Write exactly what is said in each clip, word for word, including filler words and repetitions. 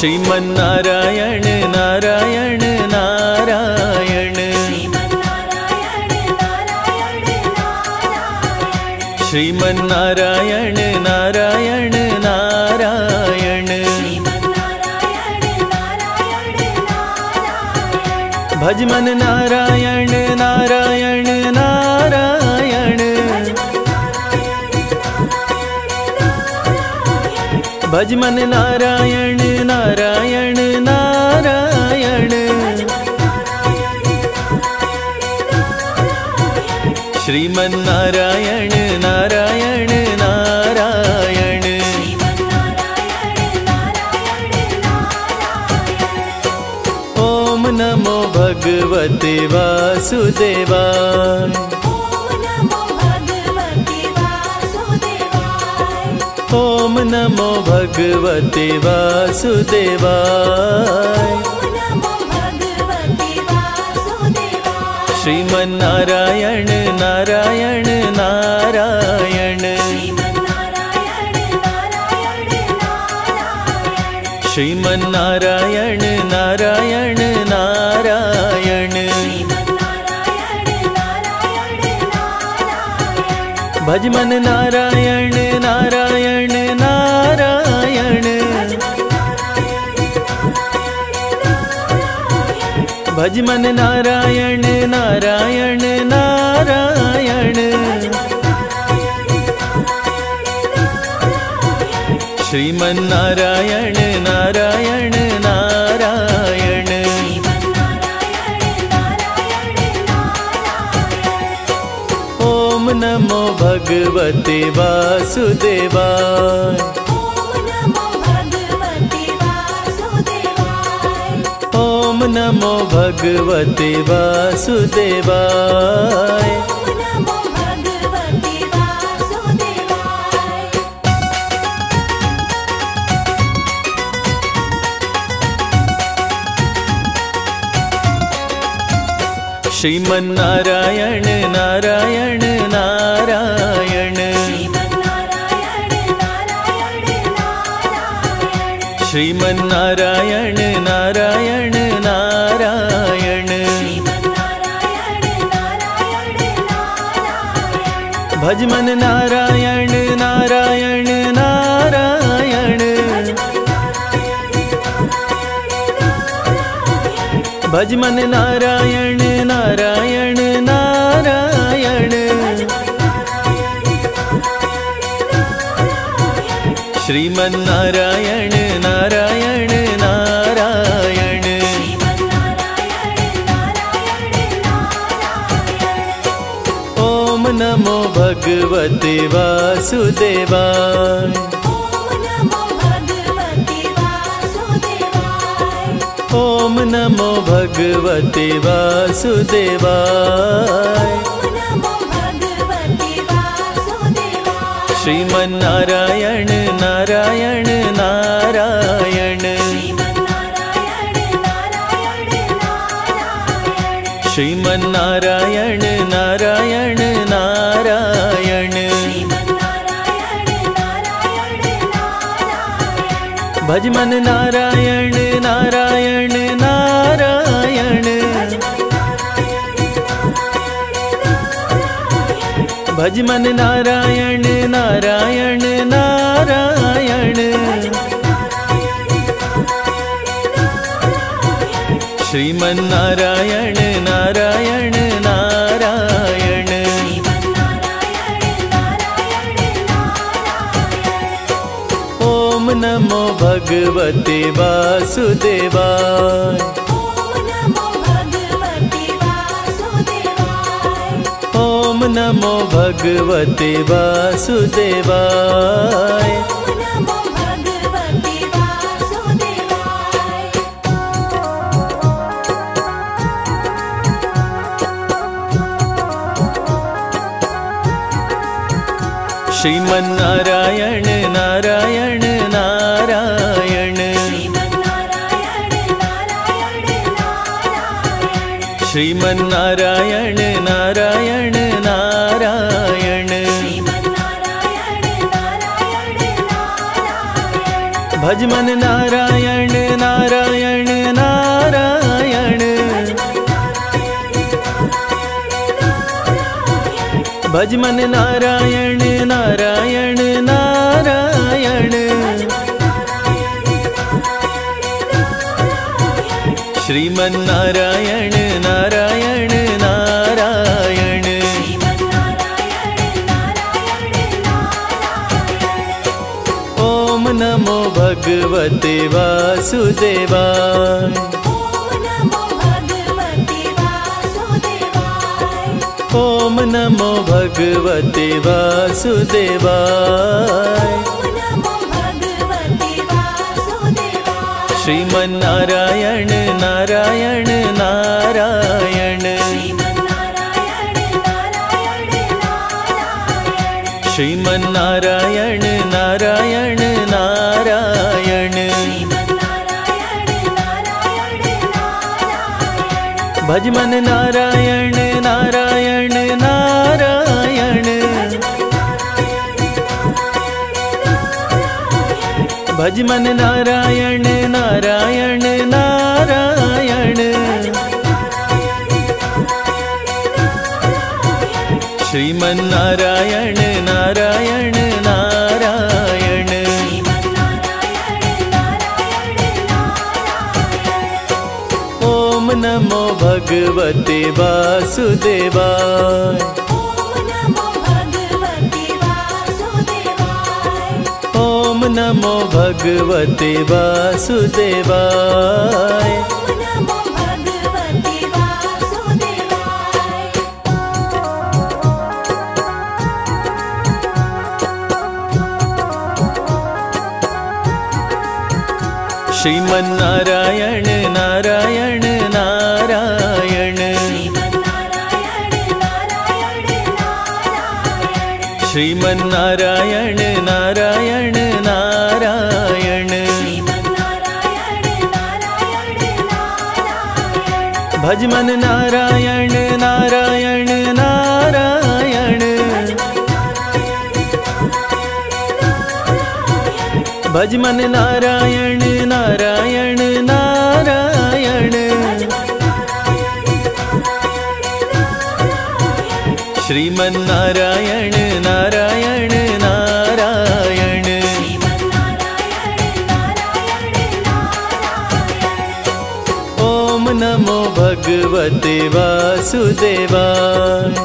श्रीमन्नारायण नारायण नारायण श्रीमन्नारायण नारायण नारायण भजमन नारायण नारायण नारायण भजमन नारायण नारायण नारायण श्रीमन्नारायण नारायण नारायण ओम नमो भगवते वासुदेवाय ओम नमो भगवते वासुदेवाय श्रीमन्नारायण नारायण नारायण श्रीमन्नारायण नारायण नारायण भजमन नारायण नारायण नारायण भजमन नारायण नारायण नारायण श्रीमन्नारायण नारायण नारायण ओम नमो भगवते वासुदेवाय ओम नमो भगवते वासुदेवाय श्रीमन्नारायण नारायण नारायण श्रीमन्नारायण नारायण नारायण भजमन नारायण नारायण नारायण भजमन नारायण नारायण नारायण श्रीमन्नारायण नारायण नारायण ओम नमो भगवते वासुदेवाय ओम नमो भगवते वासुदेवाय श्रीमन्नारायण नारायण नारायण श्रीमन्नारायण नारायण नारायण भजमन नारायण नारायण नारायण भजमन नारायण नारायण नारायण श्रीमन्नारायण नारायण नारायण ओम नमो भगवते वासुदेवाय ओम नमो भगवते वासुदेवाय श्रीमन्नारायण नारायण नारायण श्रीमन्नारायण नारायण नारायण भजमन नारायण भज मन नारायण नारायण नारायण श्रीमन नारायण नारायण नारायण ओम नमो भगवते वासुदेवाय ओम नमो भगवते वासुदेवाय श्रीमन नारायण नारायण नारायण श्रीमन नारायण नारायण नारायण भज मन नारायण नारायण नारायण भज मन नारायण नारायण नारायण श्रीमन नारायण नारायण नारायण ओम नमो भगवते वासुदेवाय ओम नमो भगवते वासुदेवाय श्रीमन नारायण नारायण नारायण श्रीमन नारायण नारायण नारायण भज मन नारायण नारायण नारायण भज मन नारायण नारायण नारायण श्रीमन नारायण नारायण नारायण ओम नमो भगवते वासुदेवाय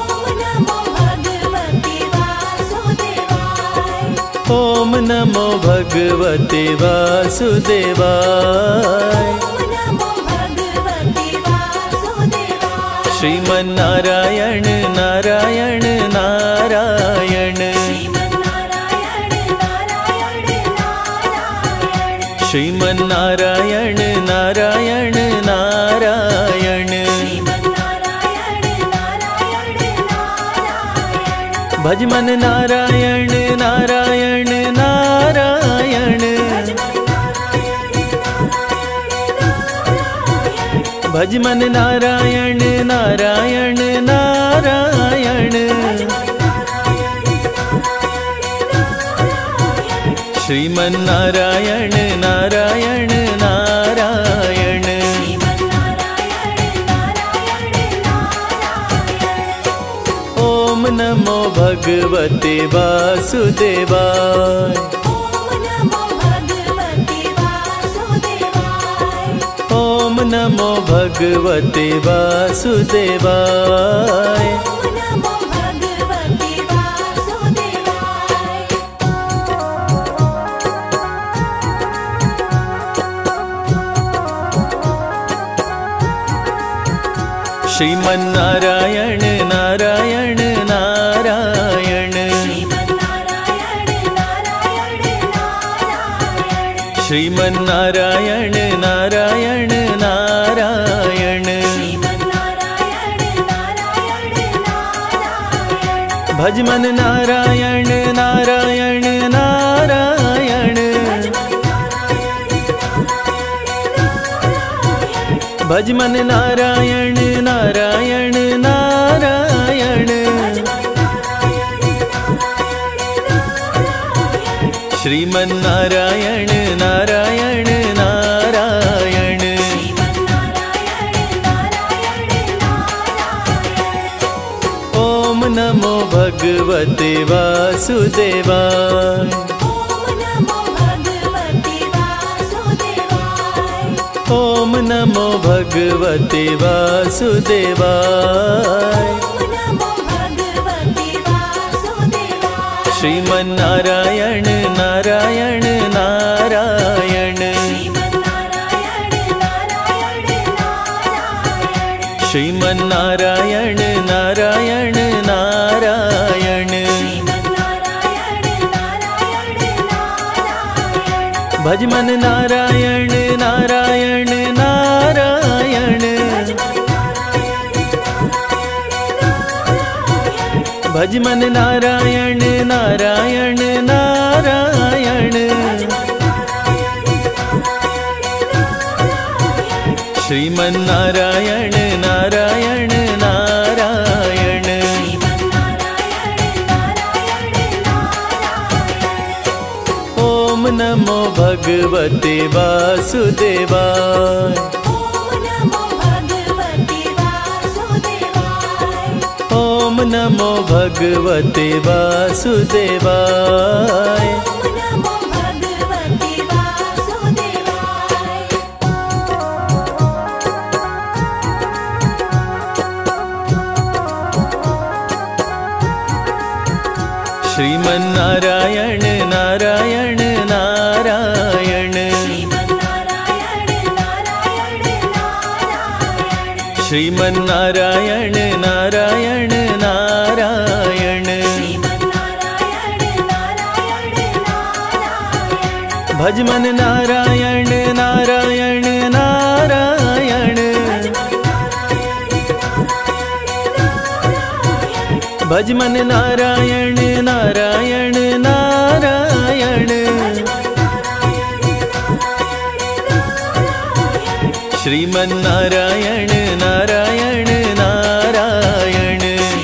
ओम नमो भगवते वासुदेवाय श्रीमन नारायण नारायण नारायण श्रीमन नारायण नारायण नारायण भज मन नारायण नारायण नारायण भज मन नारायण नारायण नारायण श्रीमन नारायण नारायण नारायण ओम नमो भगवते वासुदेवाय ओम नमो भगवते वासुदेवाय श्रीमन नारायण नारायण नारायण श्रीमन नारायण नारायण नारायण भज मन नारायण नारायण नारायण भज मन नारायण नारायण नारायण श्रीमन नारायण नारायण नारायण ओम नमो भगवते वासुदेवाय। ओम नमो भगवते वासुदेवाय। श्रीमन्नारायण नारायण नारायण। श्रीमन्नारायण नारायण नारायण। भजमन नारायण नारायण नारायण। भजमन नारायण नारायण नारायण। श्रीमन्नारायण नारायण नारायण। ओम नमो भगवते वासुदेवाय। ओम नमो भगवते वासुदेवाय। श्रीमन्नारायण नारायण नारायण। श्रीमन्नारायण नारायण नारायण। भजमन नारायण नारायण नारायण। भजमन नारायण नारायण नारायण। श्रीमन्नारायण नारायण नारायण।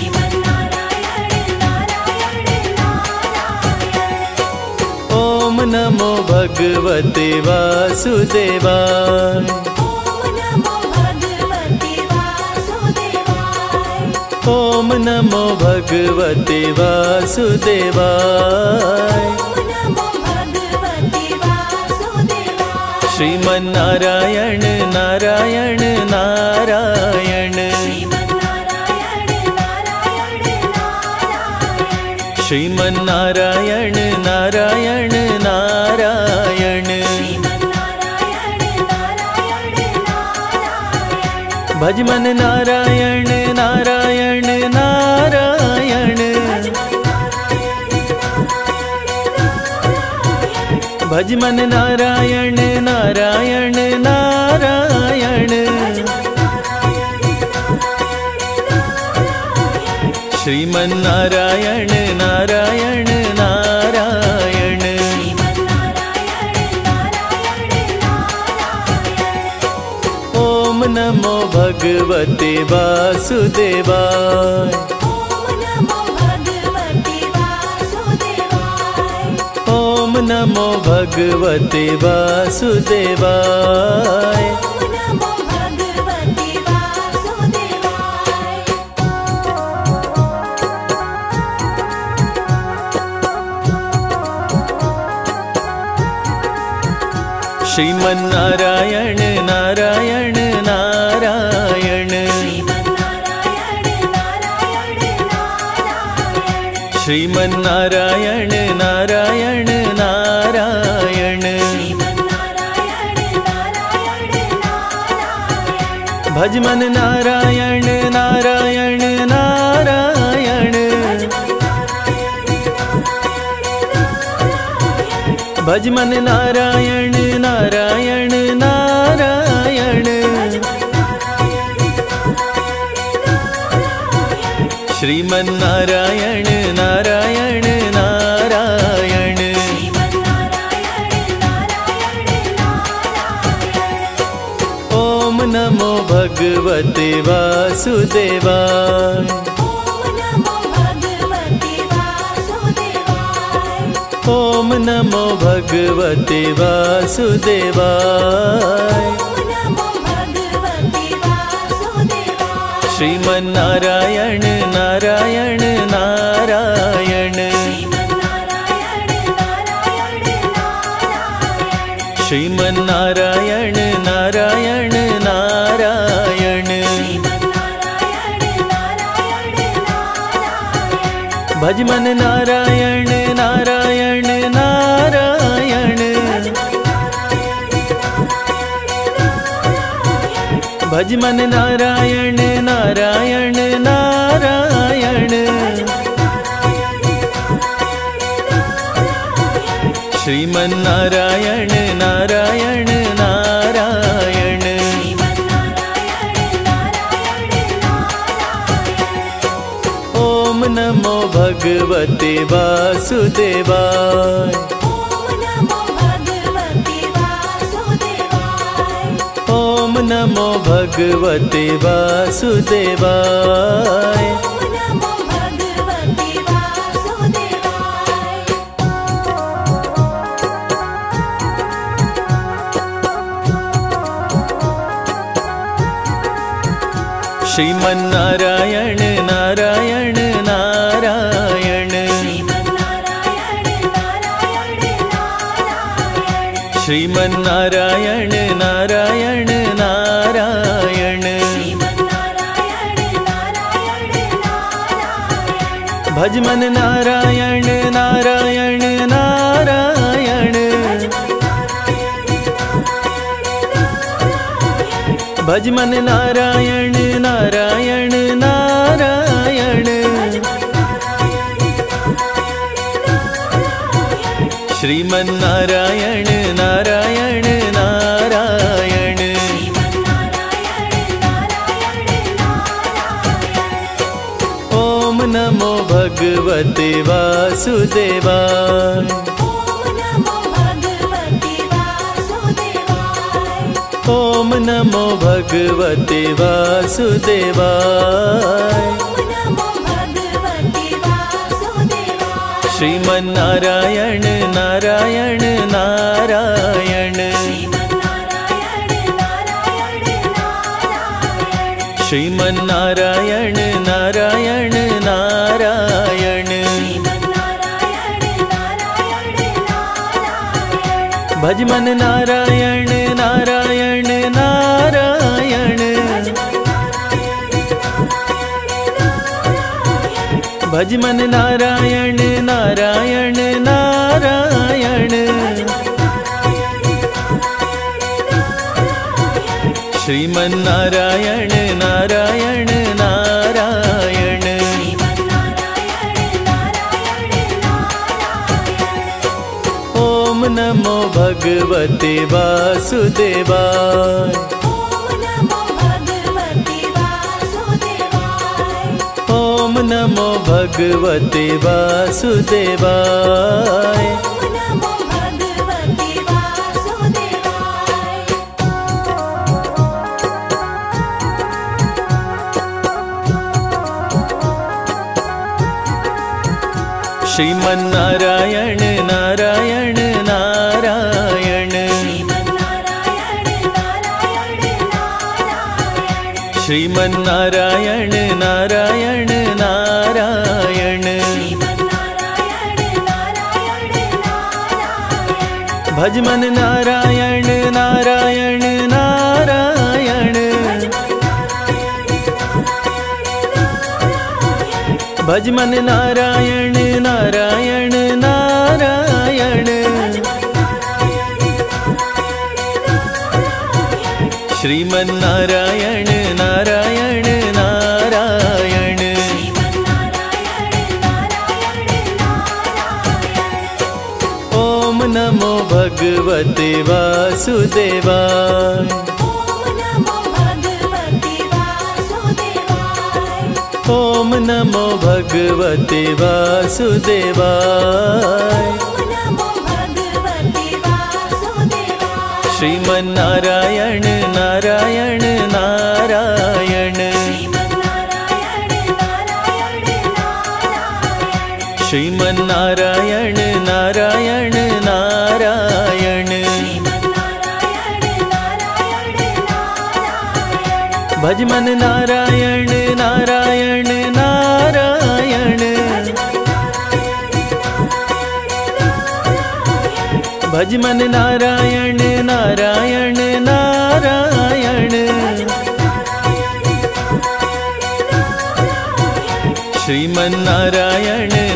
ओम नमो भगवते वासुदेवाय। ओम नमो भगवते वासुदेवाय। श्रीमन्नारायण नारायण नारायण। श्रीमन्नारायण नारायण नारायण। भजमन नारायण नारायण नारायण। भजमन नारायण नारायण नारायण। श्रीमन्नारायण नारायण नारायण। ओम नमो भगवते वासुदेवाय। ओम नमो भगवते वासुदेवाय। श्रीमन्नारायण नारायण नारायण। श्रीमन्नारायण नारायण नारायण। भजमन नारायण नारायण नारायण। भजमन नारायण नारायण नारायण। श्रीमन्नारायण नारायण नारायण। ओम नमो भगवते वासुदेवाय। ओम नमो भगवते वासुदेवाय। श्रीमन्नारायण नारायण नारायण। भज मन नारायण नारायण नारायण, भज मन नारायण नारायण नारायण, श्रीमन नारायण नारायण नारायण। ओम नमो भगवते वासुदेवाय, ओम नमो भगवते वासुदेवाय। श्रीमन नारायण नारायण नारायण, श्रीमन नारायण नारायण नारायण, भज मन नारायण नारायण नारायण, भज मन नारायण नारायण नारायण, श्रीमन नारायण नारायण नारायण। ओम नमो भगवते वासुदेवाय, ओम नमो भगवते वासुदेवाय। श्रीमन नारायण नारायण नारायण, श्रीमन नारायण नारायण नारायण, भज मन नारायण नारायण नारायण, भज मन नारायण नारायण नारायण, श्रीमन नारायण नारायण नारायण। ओम नमो भगवते वासुदेवाय, ओम नमो भगवते वासुदेवाय। श्रीमन नारायण नारायण नारायण, श्रीमन नारायण नारायण नारायण, भज मन नारायण नारायण नारायण, भज मन नारायण नारायण नारायण, श्रीमन नारायण नारायण नारायण। ओम नमो भगवते वासुदेवाय, ओम नमो भगवते वासुदेवाय। श्रीमन नारायण नारायण नारायण, श्रीमन नारायण नारायण नारायण, भज मन नारायण नारायण नारायण, भज मन नारायण नारायण नारायण, श्रीमन नारायण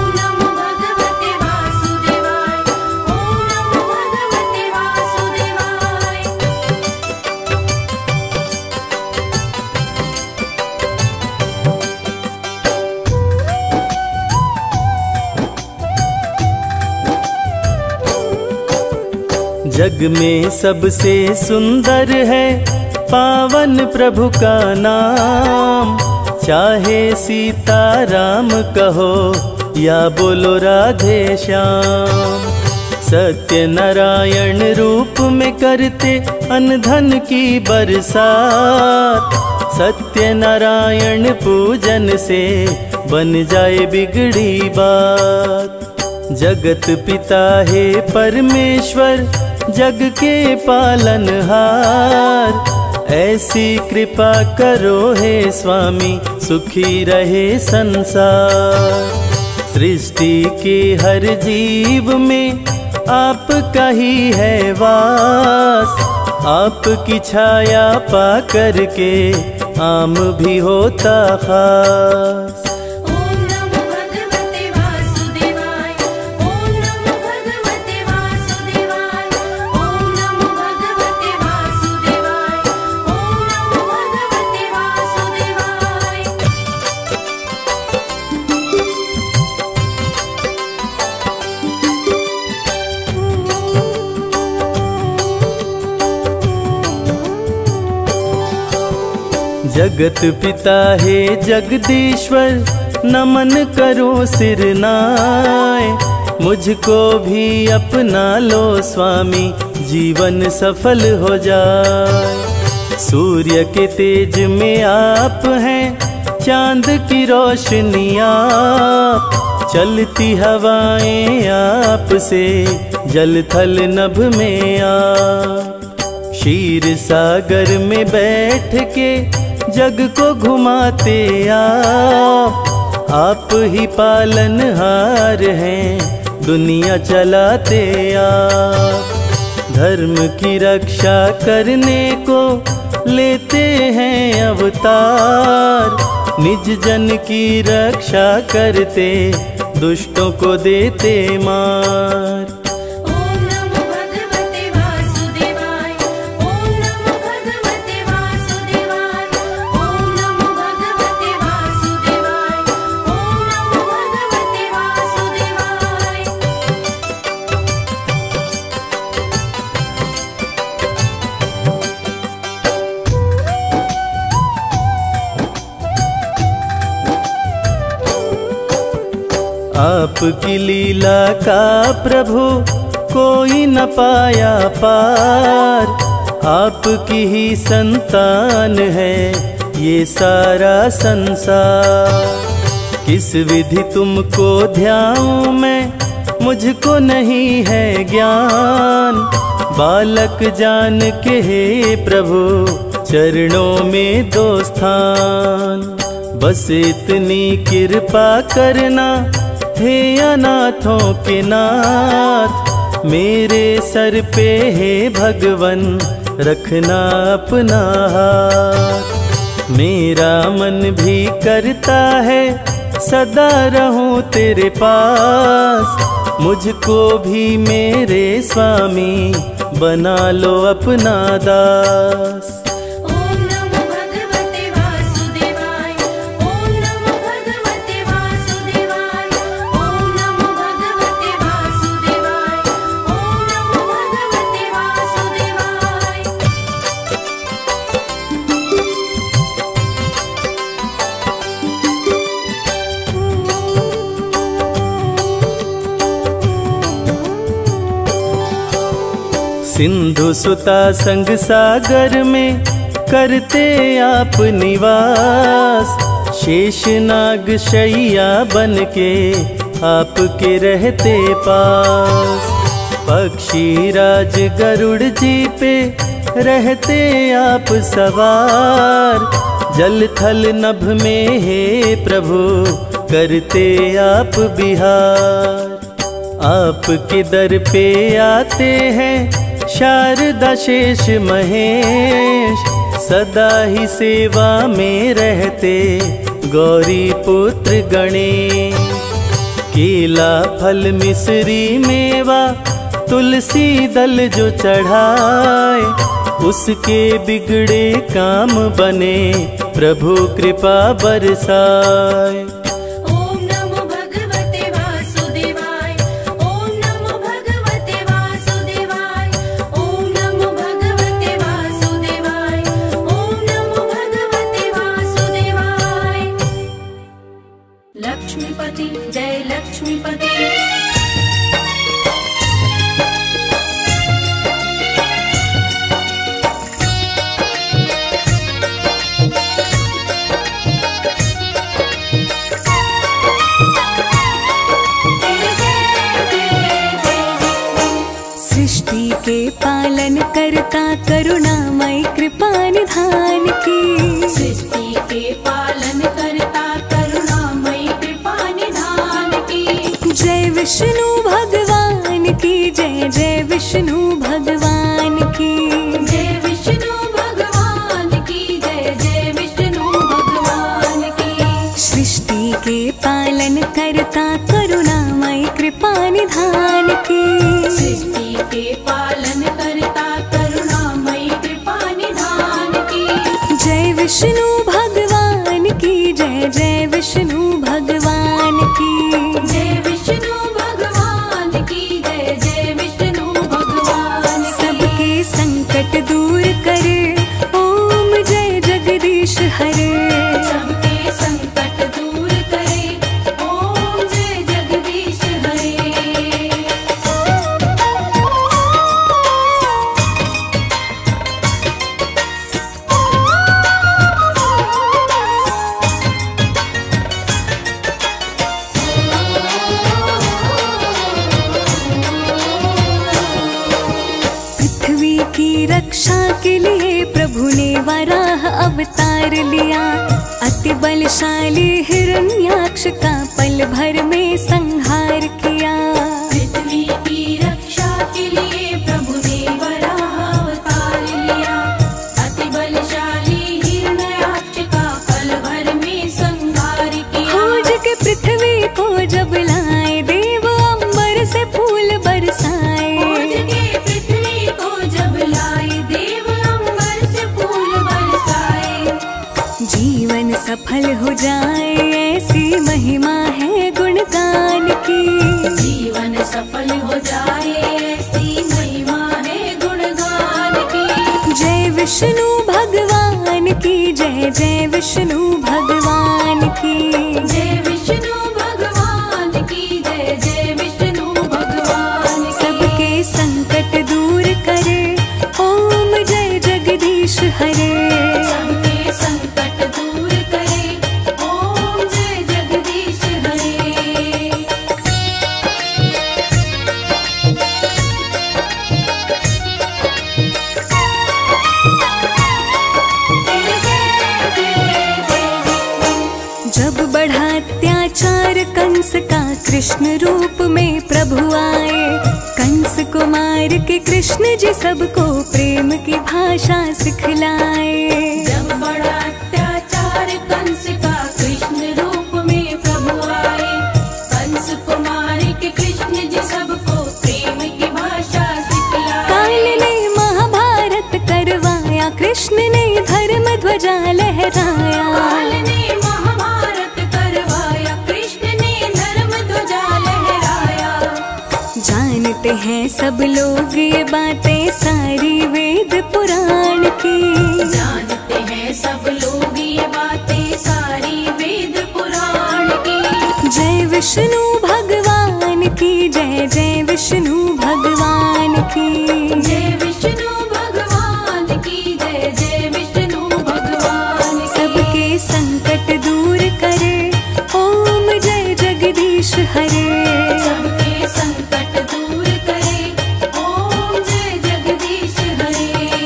नमो भगवते वासुदेवाय। ओम नमो भगवते वासुदेवाय। जग में सबसे सुंदर है पावन प्रभु का नाम। चाहे सीताराम कहो या बोलो राधे श्याम। सत्य नारायण रूप में करते अनधन की बरसात। सत्य नारायण पूजन से बन जाए बिगड़ी बात। जगत पिता है परमेश्वर जग के पालनहार। ऐसी कृपा करो हे स्वामी सुखी रहे संसार। सृष्टि के हर जीव में आपका ही है वास। आपकी छाया पा करके आम भी होता खास। ओम नमो भगवते वासुदेवाय। ओम नमो भगवते वासुदेवाय। ओम जगत पिता हे जगदीश्वर नमन करो सिर नाय। मुझको भी अपना लो स्वामी जीवन सफल हो जाए। सूर्य के तेज में आप हैं चांद की रोशनी आप। चलती हवाएं आपसे जल थल नभ में आप। क्षीर सागर में बैठ के जग को घुमाते आप। आप ही पालनहार हैं दुनिया चलाते आप। धर्म की रक्षा करने को लेते हैं अवतार। निज जन की रक्षा करते दुष्टों को देते मार। ओम नमो भगवते वासुदेवाय। ओम नमो भगवते वासुदेवाय। ओम नमो भगवते वासुदेवाय। ओम नमो भगवते वासुदेवाय। आपकी लीला का प्रभु कोई न पाया पार। आपकी ही संतान है ये सारा संसार। किस विधि तुमको ध्याऊं मैं मुझको नहीं है ज्ञान। बालक जान के हे प्रभु चरणों में दो स्थान। बस इतनी कृपा करना हे अनाथों के नाथ। मेरे सर पे हे भगवन रखना अपना हाथ। मेरा मन भी करता है सदा रहूं तेरे पास। मुझको भी मेरे स्वामी बना लो अपना दास। ओम नमो भगवते वासुदेवाय। ओम नमो भगवते वासुदेवाय। ओम नमो भगवते वासुदेवाय। ओम नमो भगवते वासुदेवाय। सिंधु सुता संग सागर में करते आप निवास। शेषनाग शैया बन के आपके रहते पास। पक्षी राज गरुड़ जी पे रहते आप सवार। जल थल नभ में हे प्रभु करते आप बिहार। आपके दर पे आते हैं शारदा शेष महेश। सदा ही सेवा में रहते गौरी पुत्र गणेश। केला फल मिश्री मेवा तुलसी दल जो चढ़ाए। उसके बिगड़े काम बने प्रभु कृपा बरसाए। ओम नमो भगवते वासुदेवाय। ओम नमो भगवते वासुदेवाय। ओम नमो भगवते वासुदेवाय। ओम नमो भगवते वासुदेवाय। लक्ष्मीपति जय लक्ष्मीपति। सृष्टि के पालन करता करुणामय कृपा निधान की। सृष्टि के पालन करता करुणामय कृपा निधान की। जय विष्णु भगवान की जय जय विष्णु भगवान की। जय विष्णु भगवान की जय जय विष्णु भगवान की। सृष्टि के पालन करता करुणामय कृपा निधान की। सृष्टि के पालन करता करुणामय कृपा निधान की। जय विष्णु भगवान की जय जय विष्णु भगवान की। जय विष्णु भगवान की जय जय विष्णु भगवान की। सबके संकट दूर करे ओम जय जगदीश हरे। के लिए प्रभु ने वराह अवतार लिया। अति बलशाली हिरण्याक्ष का पल भर में संहार किया। पृथ्वी की रक्षा के लिए प्रभु ने वराह अवतार लिया। अति बलशाली हिरण्याक्ष का पल भर में संहार किया। खोज के पृथ्वी को जब लाए देव अंबर से फूल बरसाए। खोज के पृथ्वी को जब लाए देव अंबर से फूल बरसाए। जीवन सफल हो जाए ऐसी महिमा है गुणगान की। जीवन सफल हो जाए ऐसी महिमा है गुणगान की। जय विष्णु भगवान की जय, जय विष्णु भगवान की जय विष्णु भगवान की जय, जय विष्णु भगवान की। सबके संकट दूर करे ओम जय जगदीश हरे। सबके संकट दूर करे ओम जय जगदीश हरे। जब बढ़ा अत्याचार कंस का कृष्ण रूप में प्रभु आए। कंस को मार के कृष्ण जी सबको प्रेम की भाषा सिखलाए। जब बड़ा अत्याचार कंस का कृष्ण रूप में प्रभु आए। कंस को मार के कृष्ण जी सबको प्रेम की भाषा सिखलाए। काल ने महाभारत करवाया, कृष्ण ने धर्म ध्वजा लहराया। काल ने महाभारत करवाया, कृष्ण ने धर्म ध्वजा लहराया। जानते हैं सब लोग ये बातें सारी वेद पुराण की। जानते हैं सब लोग ये बातें सारी वेद पुराण की। जय विष्णु भगवान की जय, जय विष्णु भगवान की जय विष्णु भगवान की जय, जय विष्णु भगवान की। सबके संकट दूर करे ओम जय जगदीश हरे। सबके संकट दूर करे ओम जय जगदीश हरे।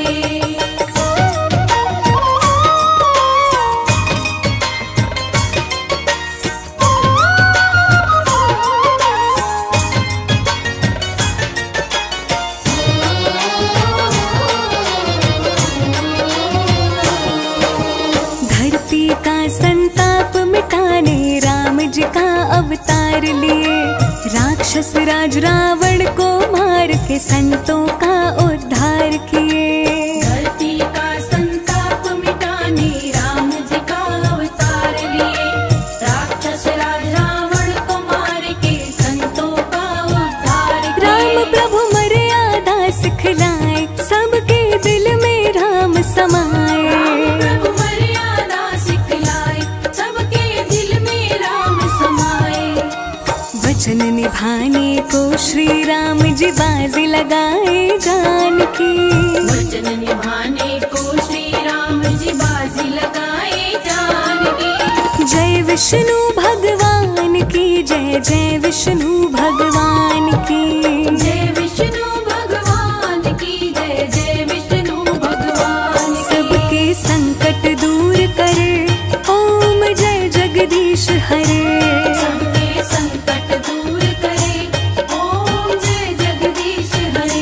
धरती का संताप मिटाने राम जी का अवतार लिए। राक्षस राज रावण को मार के संतों का उद्धार किए। धरती का संताप मिटाने राम जी का अवतार लिए। राक्षस राज रावण को मार के संतों का उद्धार किए। राम प्रभु मर्यादा सिखलाए, सबके दिल में राम समाए। राम प्रभु मर्यादा सिखलाए, सबके दिल में राम समाए। वचन निभाने को श्री राम जी बाजी लगाए जान की। वचन निभाने को श्री राम जी बाजी लगाए जान की। जय विष्णु भगवान की जय, जय विष्णु भगवान की जय विष्णु भगवान की जय, जय विष्णु भगवान की। सबके संकट दूर करे ओम जय जगदीश हरे। सबके संकट दूर करे ओम जय जगदीश हरे।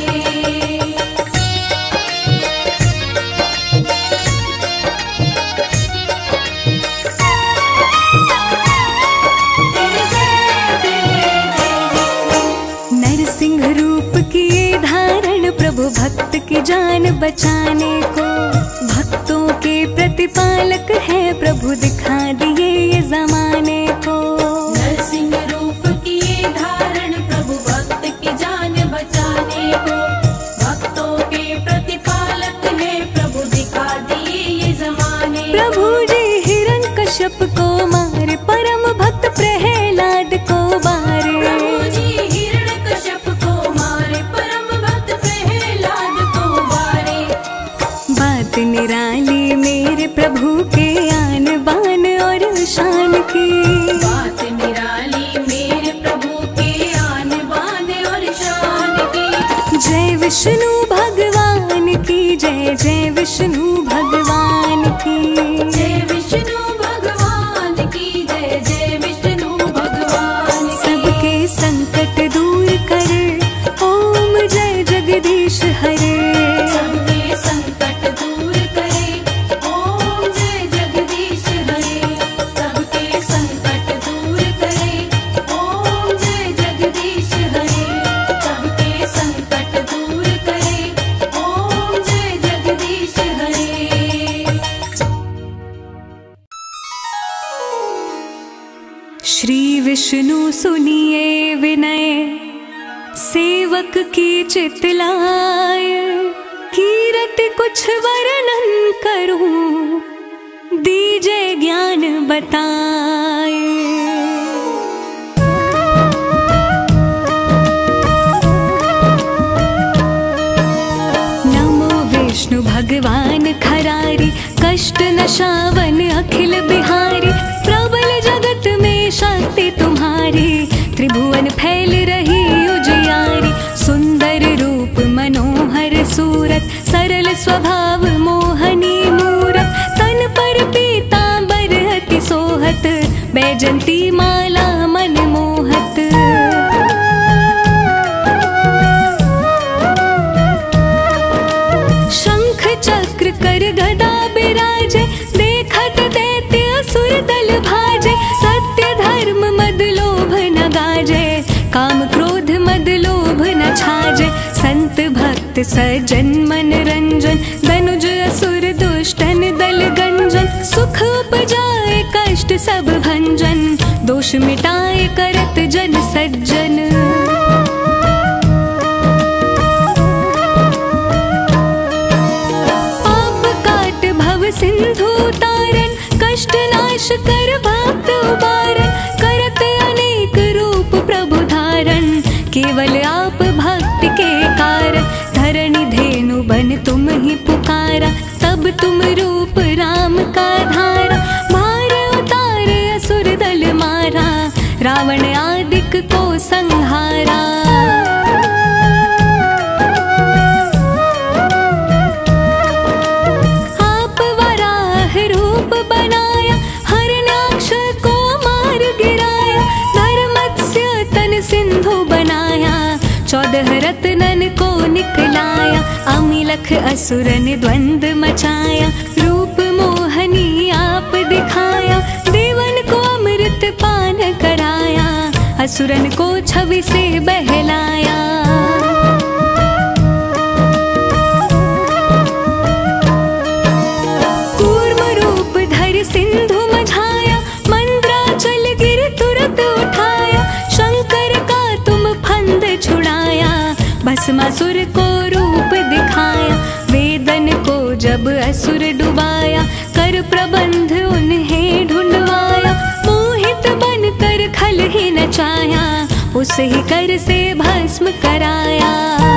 नरसिंह रूप किए धारण प्रभु भक्त की जान बचाने को। भक्तों के प्रतिपालक है प्रभु दिखा दिए ये जमाने को। नरसिंह रूप किए धारण प्रभु भक्त की जान बचाने को। भक्तों के प्रतिपालक है प्रभु दिखा दिए ये जमाने। प्रभु जी हिरण्यकश्यप को मारे, परम भक्त प्रहलाद को बारे। प्रभु जी हिरण्यकश्यप को मारे, परम भक्त प्रहलाद को मारे। बात निराली मेरे प्रभु के आन बान और शान की। बात निराली मेरे प्रभु के आन बान और शान की। जय विष्णु भगवान की जय, जय जय विष्णु भगवान की। जय विष्णु भगवान की जय, जय विष्णु भगवान की। सबके संकट दूर करे ओम जय जगदीश हरे। सबके संकट दूर करे ओम जय जगदीश हरे। सबके संकट दूर करे ओम जय जगदीश हरे। सबके संकट दूर करे ओम जय जगदीश हरे। श्री विष्णु सुनिए विनय सेवक की चितलाय। कीरत कुछ वर्णन करूं दीजे ज्ञान बताए। नमो विष्णु भगवान खरारी कष्ट नशावन अखिल बिहारी। प्रबल जगत में शक्ति तुम्हारी त्रिभुवन फैल रही उजियारी। सुंदर रूप मनोहर सूरत सरल स्वभाव मोहनी मूरत। तन पर पीतांबर अति सोहत बैजंती माला मन मोहत। शंख चक्र कर गदा बिराजे देखत दैत्य असुर दल भाजे। सत्य धर्म मद लोभ न गाजे काम क्रोध मद लोभ न छाजे। संत भक्त सज्जन मन रंजन धनुज असुर दुष्टन दल गंजन। सुख उपजाए कष्ट सब भंजन दोष मिटाए करत जन सज्जन। पाप काट भव सिंधु तारन कष्ट नाश कर भक्त उबारन। करत अनेक रूप प्रभु धारण केवल आप भक्ति के कारण। धरणी धेनु बन तुम ही पुकारा तब तुम रूप राम का धारा। भार उतारे असुर दल मारा रावण आदिक को संहारा। आप वराह रूप बनाया हरणाक्ष को मार गिराया। धर्मत्स्य तन सिंधु बनाया चौदह रत्नन को निकलाया। अमिलख असुरन द्वंद मचाया रूप मोहनी आप दिखाया। देवन को अमृत पान कराया असुरन को छवि से बहलाया। कूर्म रूप धर सिंधु मझाया मंद्राचल गिर तुरत उठाया। शंकर का तुम फंद छुड़ाया भस्मासुर को रूप दिखाया। वेदन को जब असुर डुबाया कर प्रबंध उन्हें ढूंढवाया। मोहित बन कर खल ही नचाया उस ही कर से भस्म कराया।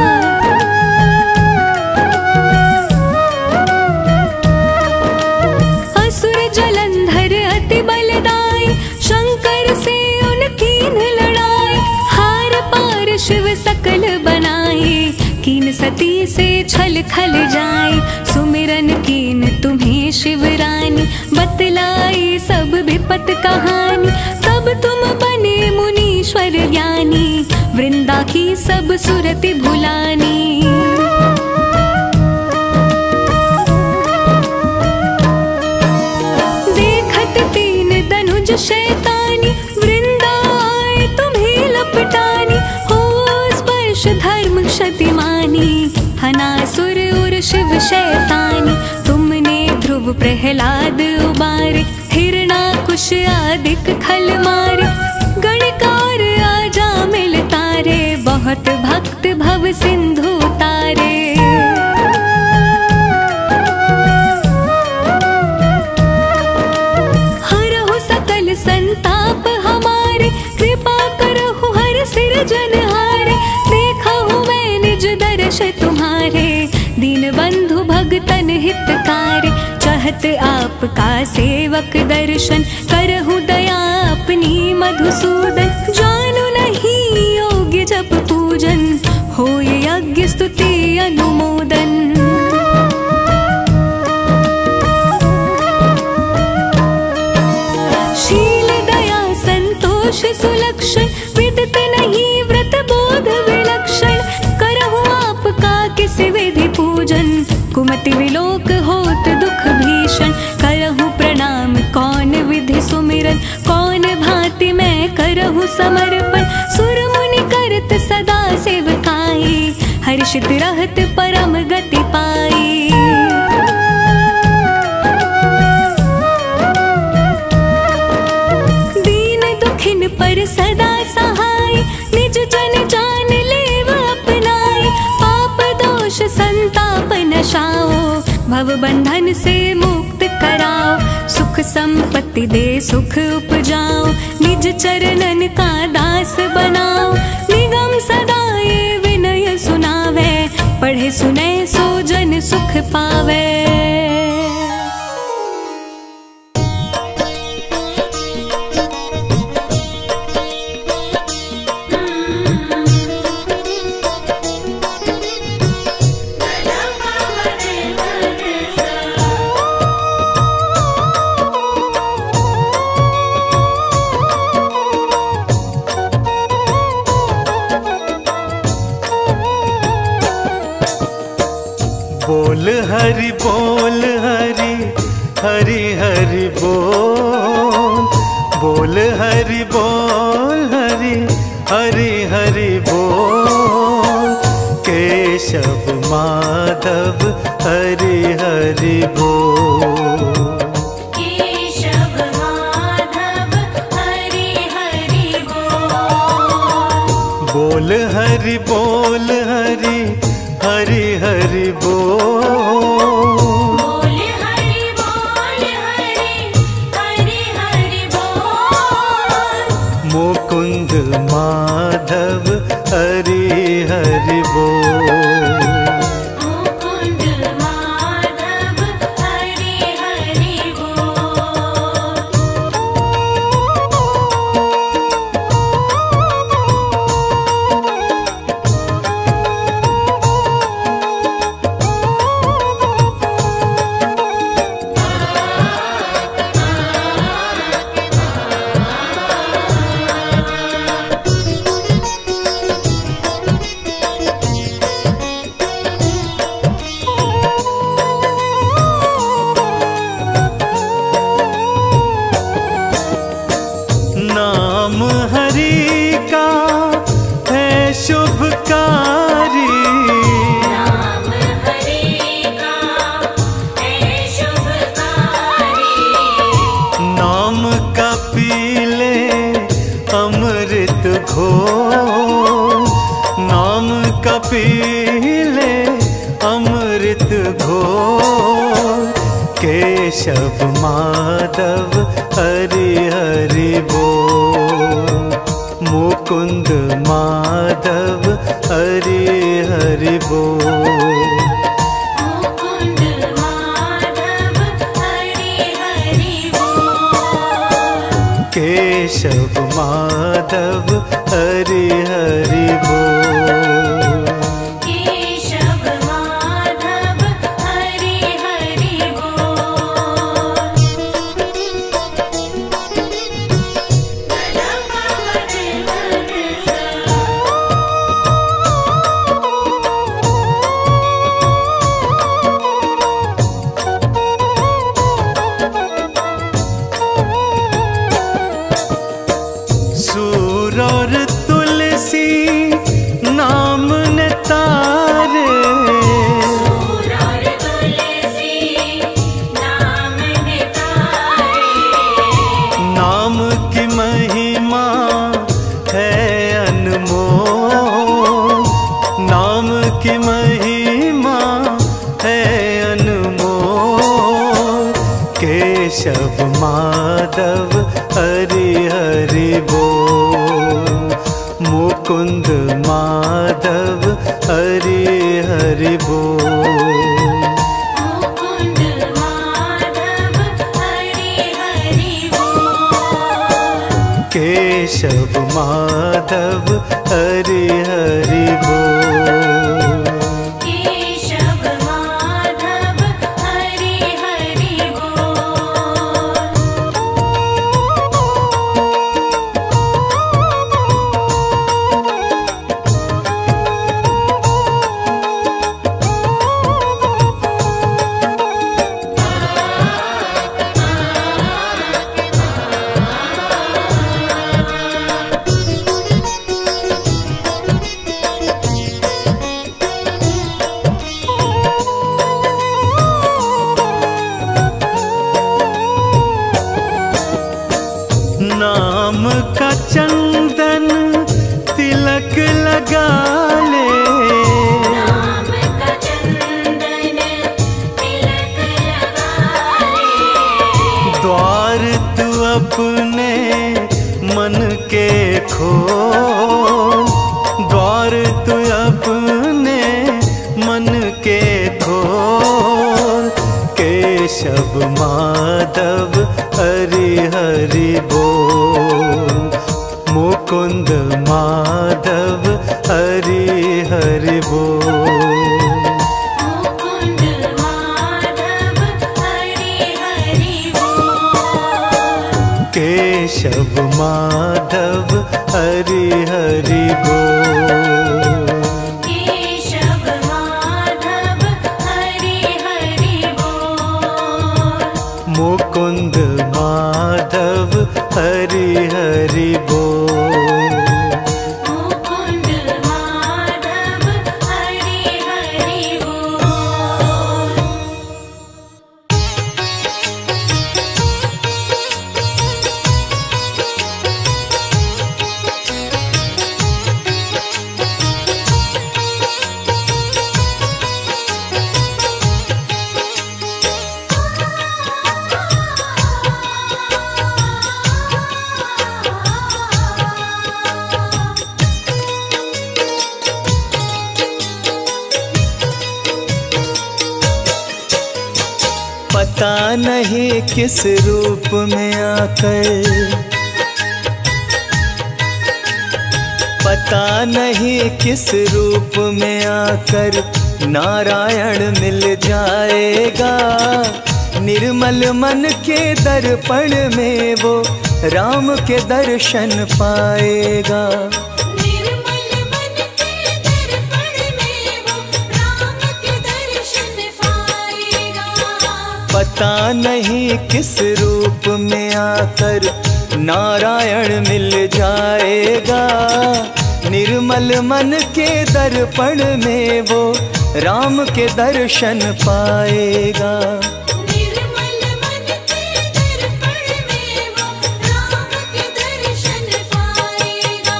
असुर जलंधर अति बलदाई शंकर से उनकी लड़ाई। हार पार शिव सकल बनाई कीन सती से छल खल जाई। सुमिरन कीन तुम्हें शिवरानी बतलाई सब विपत कहानी। तब तुम बने मुनीश्वर ज्ञानी वृंदा की सब सुरति भुलानी। देखत तीन धनुज शैतानी वृंदा आए तुम्हें लपटानी। हो स्पर्श धर्म क्षतिमानी हनासुर उर शिव शैतानी। तुमने ध्रुव प्रहलाद उबारे हिरणाकुश आदिक खल मारे। गणकार आजा मिल तारे बहुत भक्त भव सिंधु तारे। हरहु सकल संताप हमारे कृपा करहु हर सिरजनहारे। देखा हूँ मैं निज दर्श तुम्हारे दीन बंधु भगतन हितकारी। चाहत आपका सेवक दर्शन करहु दया अपनी मधुसूदन। जानू नहीं योग्य जप पूजन होय यज्ञ स्तुति अनुमोदन। लक्षण, विदित नहीं व्रत बोध विलक्षण। करहु आपका किसी विधि पूजन, कुमति विलोक होत दुख भीषण। करहु प्रणाम कौन विधि सुमिरन, कौन भांति मैं करहु समर्पण। सुर मुनि करत सदा सेवकाई, हर्षित रहत परम गति पाई। दीन दुखिन पर सदा सहाय, निज जन जान लेव अपनाई। पाप दोष संताप नशाओ, भव बंधन से मुक्त कराओ। सुख संपत्ति दे सुख उपजाओ, निज चरणन का दास बनाओ। निगम सदा ये विनय सुनावे, पढ़े सुने सो जन सुख पावे। बोल हरि बोल हरि हरि हरि बोल। बोल हरि बोल हरि हरि हरि बोल। केशव माधव हरि हरि बोल। केशव माधव हरि हरि बोल। बोल हरि बोल हरि हरि हरि बोल। बोल हरि बोल हरि हरि हरि बोल। मुकुंद माधव हरि हरि बोल। मुकुंद माधव हरि हरि बोल। नाम हरि का है शुभकारी। नाम हरि का है शुभकारी। नाम का पीले अमृत घोल। नाम का पीले अमृत घोल। केशव माधव हरि हरि बोल। मुकुंद माधव हरि हरि बोल। मुकुंद माधव हरि हरि बोल। केशव माधव हरि हरि बोल। केशव माधव हरि हरि बोल। सूर और तुलसी नाम ने तारे। सूर और तुलसी नाम ने तारे। नाम की महिमा है अनमोल। नाम की महिमा है अनमोल। केशव माधव हरि हरि बोल। मुकुंद माधव हरि हरि बोल। मुकुंद माधव हरि हरि बोल। केशव माधव हरि हरि बोल। केशव माधव हरि हरि बोल। लगा ले। नाम का चंदन तिलक लगा ले। द्वार तू अपने मन के खोल, द्वार तू अपने मन के खोल। केशव माधव हरि हरि बोल, मुकुंद माधव हरि हरि बोल। मुकुंद माधव हरि हरि बोल। केशव माधव हरि हरि बोल। केशव माधव हरि हरि बोल। मुकुंद माधव हरि हरि बोल। मुकुंद माधव हरि हरि बोल। पता नहीं किस रूप में आकर, पता नहीं किस रूप में आकर नारायण मिल जाएगा। निर्मल मन के दर्पण में वो राम के दर्शन पाएगा। निर्मल मन के दर्पण में वो राम के दर्शन पाएगा। पता नहीं किस रूप में आकर नारायण मिल जाएगा। निर्मल मन के दर्पण में वो राम के दर्शन पाएगा। निर्मल मन के दर्पण में वो राम के दर्शन पाएगा।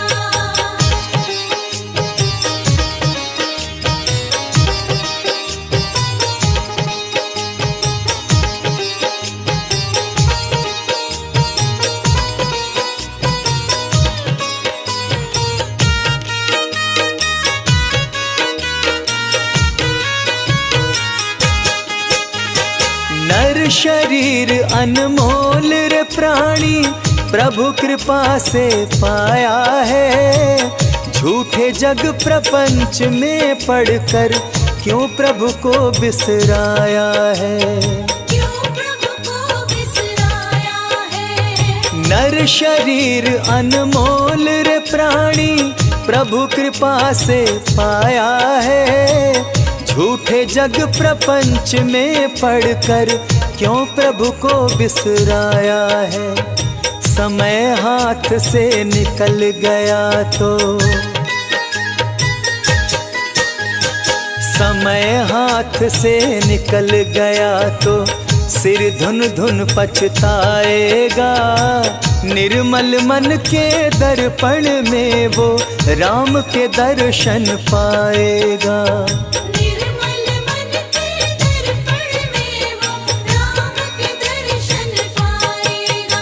नर शरीर अनमोल रे प्राणी प्रभु कृपा से पाया है। झूठे जग प्रपंच में पड़कर क्यों प्रभु को बिसराया है। क्यों प्रभु को बिसराया है। नर शरीर अनमोल रे प्राणी प्रभु कृपा से पाया है। झूठे जग प्रपंच में पड़कर क्यों प्रभु को बिसराया है। समय हाथ से निकल गया तो, समय हाथ से निकल गया तो सिर धुन धुन पछताएगा। निर्मल मन के दर्पण में वो राम के दर्शन पाएगा। निर्मल मन के दर्पण में वो राम के दर्शन पाएगा।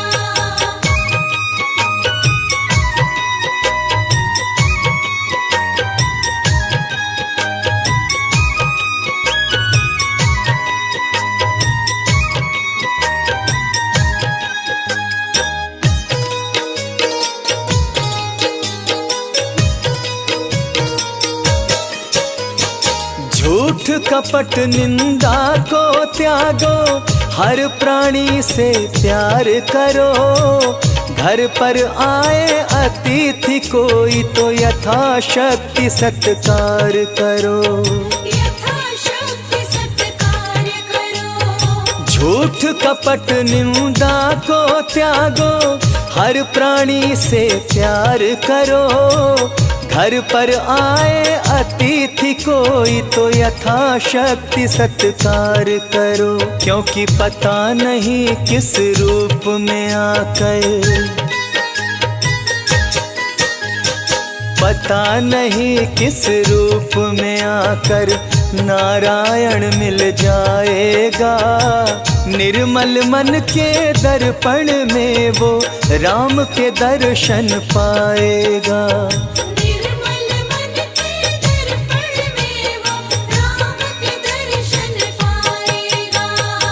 झूठ कपट निंदा को त्यागो, हर प्राणी से प्यार करो। घर पर आए अतिथि कोई तो यथाशक्ति सत्कार करो। यथाशक्ति सत्कार करो। झूठ कपट निंदा को त्यागो, हर प्राणी से प्यार करो। घर पर आए अतिथि कोई तो यथाशक्ति सत्कार करो। क्योंकि पता नहीं किस रूप में आकर, पता नहीं किस रूप में आकर नारायण मिल जाएगा। निर्मल मन के दर्पण में वो राम के दर्शन पाएगा। निर्मल मन के दर्पण में वो राम के दर्शन पाएगा।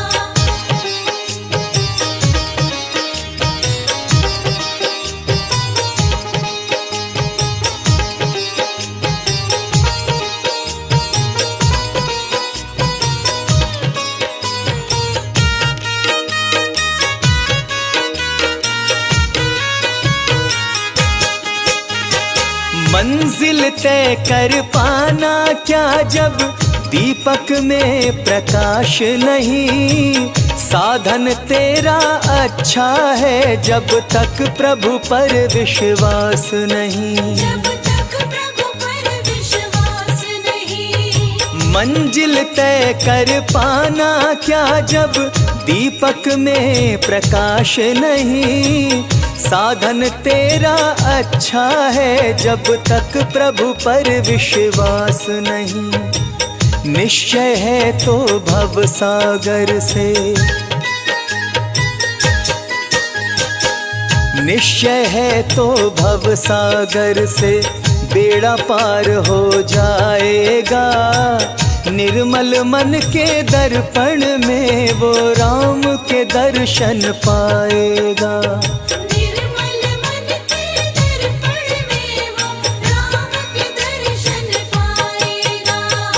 मंजिल तय कर पाना क्या जब दीपक में प्रकाश नहीं। साधन तेरा अच्छा है जब तक प्रभु पर विश्वास नहीं। जब तक प्रभु पर विश्वास नहीं। मंजिल तय कर पाना क्या जब दीपक में प्रकाश नहीं। साधन तेरा अच्छा है जब तक प्रभु पर विश्वास नहीं। निश्चय है तो भव सागर से, निश्चय है तो भव सागर से बेड़ा पार हो जाएगा। निर्मल मन के दर्पण में वो राम के दर्शन पाएगा। निर्मल मन के दर्पण में वो राम के दर्शन पाएगा।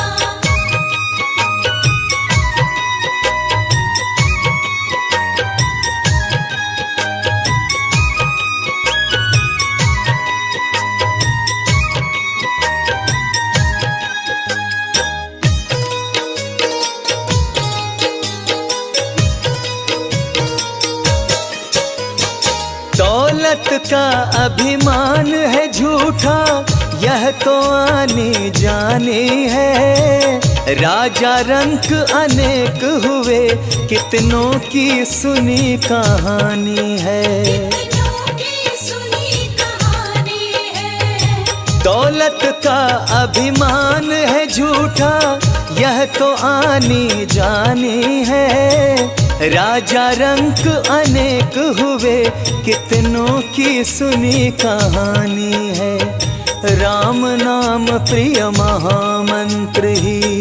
दौलत का अभिमान है झूठा, यह तो आने जाने है। राजा रंक अनेक हुए, कितनों की सुनी कहानी है। कितनों की सुनी कहानी है। दौलत का अभिमान है झूठा, यह तो आनी जानी है। राजा रंक अनेक हुए, कितनों की सुनी कहानी है। राम नाम प्रिय महामंत्र ही,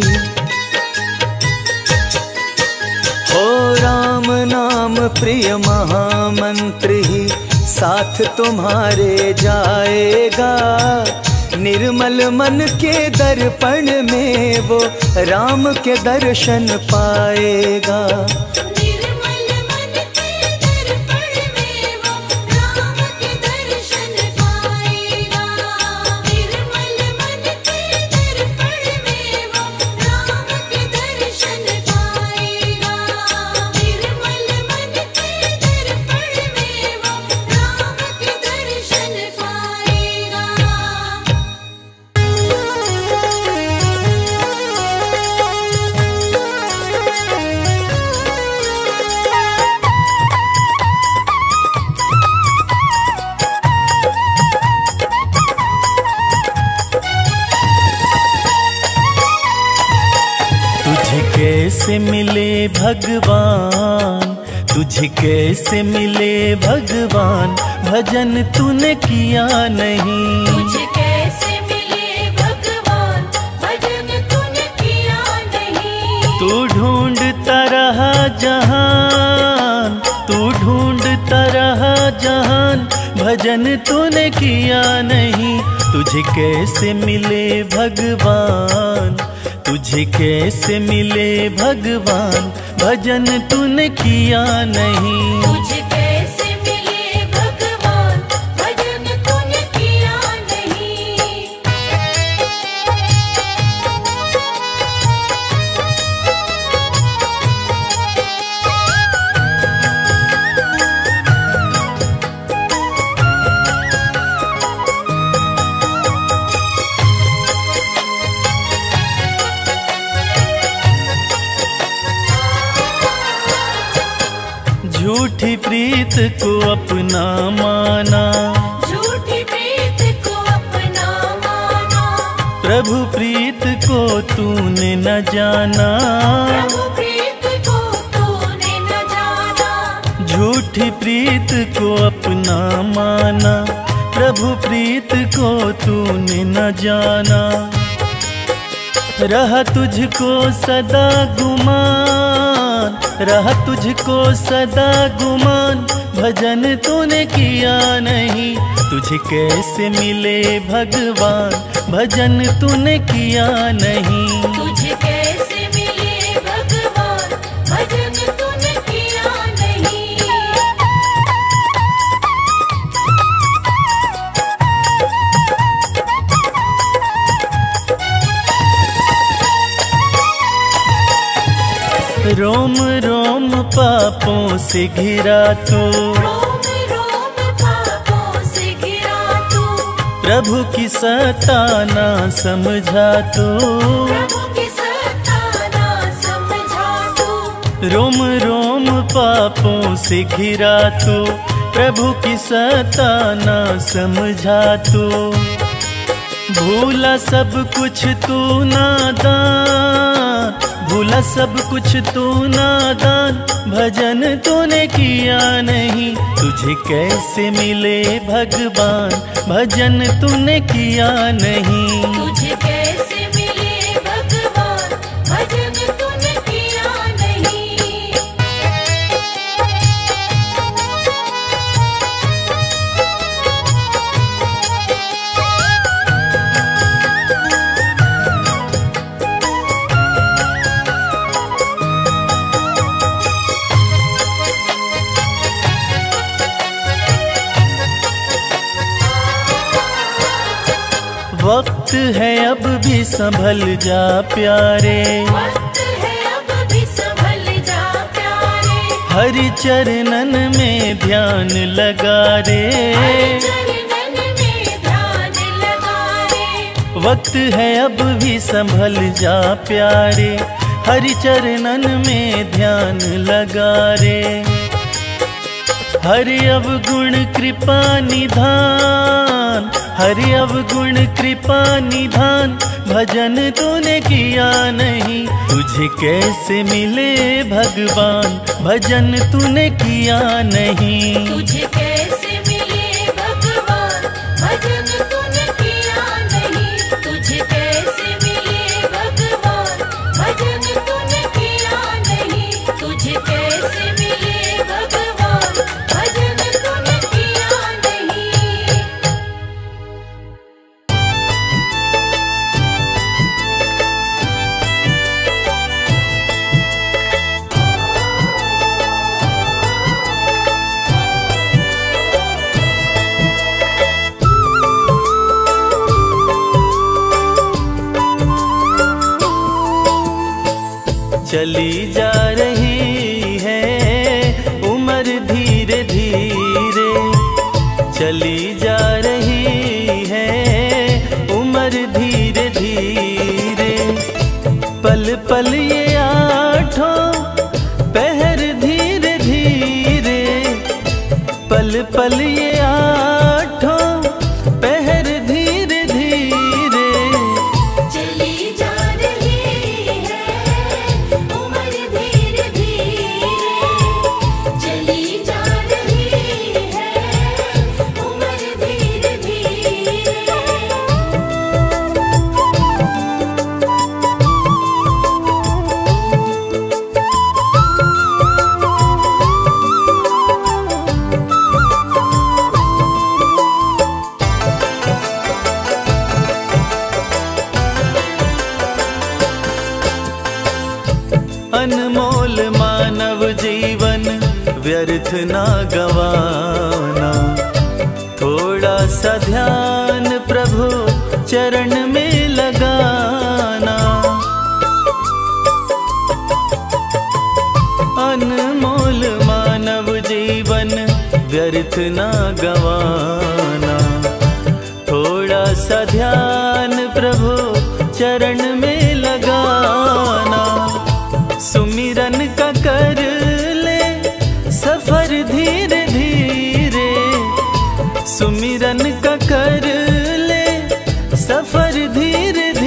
हो राम नाम प्रिय महामंत्र ही साथ तुम्हारे जाएगा। निर्मल मन के दर्पण में वो राम के दर्शन पाएगा। निर्मल मन के दर्पण में वो राम के दर्शन पाएगा। निर्मल मन के दर्पण में वो राम के दर्शन पाएगा। निर्मल मन के दर्पण में वो राम के दर्शन पाएगा। तुझे कैसे मिले भगवान, तुझे कैसे मिले भगवान, भजन तूने किया नहीं। मुझे कैसे मिले भगवान, भजन तूने किया नहीं। तू ढूंढता रहा जहान, तू ढूंढता रहा जहान, भजन तूने किया नहीं। तुझे कैसे मिले भगवान, तुझे कैसे मिले भगवान, भजन तूने किया नहीं। मुझे कैसे मिले भगवान, भजन तूने किया नहीं। झूठी प्रीत को अपना माना, झूठी प्रीत को अपना प्रभु प्रीत को तूने न जाना, प्रभु प्रीत को तूने न जाना। झूठी प्रीत को अपना माना, प्रभु प्रीत को तूने न जाना। रहा तुझको सदा गुमान, रहा तुझको सदा गुमान, भजन तूने किया नहीं, तुझे कैसे मिले भगवान, भजन तूने किया नहीं। तुझे कैसे मिले भगवान, भजन तूने किया नहीं। रोम रोम पापों से घिरा तू, रोम रोम पापों से घिरा तू, प्रभु की सत्ता ना समझा तू, प्रभु की सत्ता ना समझा तू। रोम रोम पापों से घिरा तू, प्रभु की सत्ता ना समझा तू। भूला सब कुछ तू नादान, भूला सब कुछ तू नादान, भजन तूने किया नहीं, तुझे कैसे मिले भगवान, भजन तूने किया नहीं। तुझे कैसे मिले भगवान, भजन तूने किया नहीं। वक्त है अब भी संभल जा प्यारे, वक्त है अब भी संभल जा प्यारे, हरि चरणन में ध्यान लगा रे, चरणन में ध्यान लगा रे। वक्त है अब भी संभल जा प्यारे, हरि चरणन में ध्यान लगा रे। हरि अवगुण कृपा निधान, हरि अवगुण कृपा निधान, भजन तूने किया नहीं, तुझे कैसे मिले भगवान, भजन तूने किया नहीं। तुझे कैसे मिले भगवान, भजन तूने किया नहीं। तुझे कैसे मिले भगवान, भजन तूने किया नहीं। तुझे कैसे मिले भगवान, भजन तूने किया नहीं। चली जा रही है उम्र धीरे धीरे, चली जा रही है उम्र धीरे धीरे। पल पल ये आठों पहर धीरे धीरे, पल पल ये आठों पहर धीरे धीरे। चली जा रही है उम्र धीरे धीरे, चली जा रही है उम्र धीरे धीरे। अनमोल मानव जीवन व्यर्थ ना गवाना, थोड़ा सा ध्यान प्रभु चरण में लगाना। अनमोल मानव जीवन व्यर्थ ना गवाना, थोड़ा सा ध्यान प्रभु चरण में लगाना। सुमिरन का कर ले सफर धीरे धीरे, सुमिरन का कर ले सफर धीरे धीरे।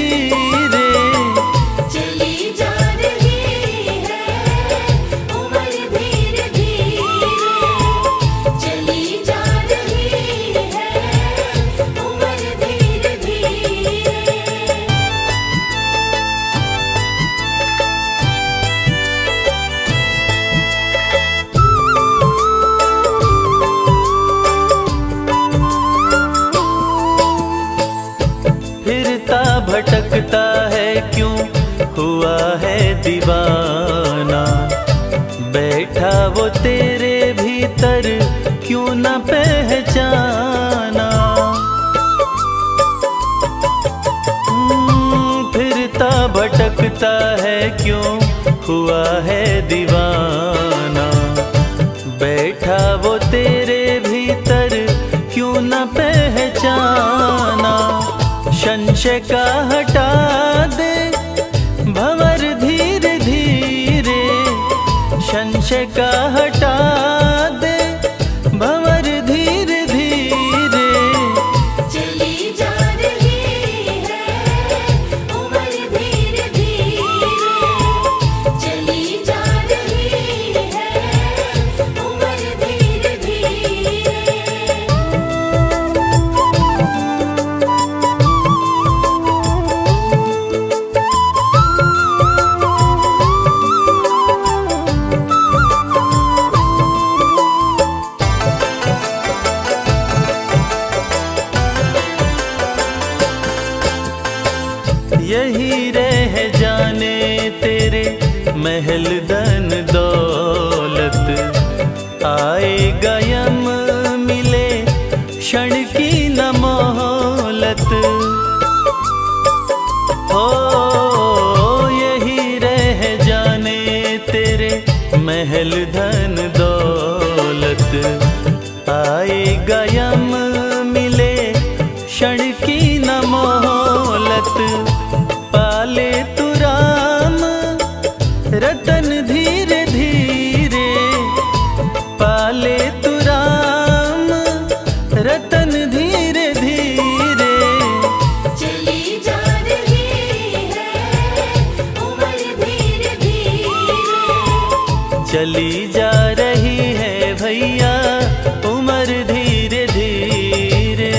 फिरता भटकता है क्यों हुआ है दीवाना। बैठा वो तेरे भीतर क्यों न पहचाना। फिरता भटकता है क्यों हुआ है दीवाना। बैठा वो तेरे भीतर क्यों न पहचाना। संशय का हटा दे भंवर धीरे धीरे। संशय का हटा दे भंवर धीरे धीरे। चली जा रही है उम्र धीरे धीरे। चली जा रही है उम्र धीरे धीरे। यही रह जाने तेरे महल धन दौलत। आएगा यम मिले क्षण की न मोहलत। हो यही रह जाने तेरे महल धन दौलत। आएगा यम मिले क्षण की न मोहलत। पाले तू राम रतन धीरे धीरे। पाले तू राम रतन धीरे धीरे। चली जा रही है उम्र धीरे धीरे। चली जा रही है भैया उम्र धीरे धीरे।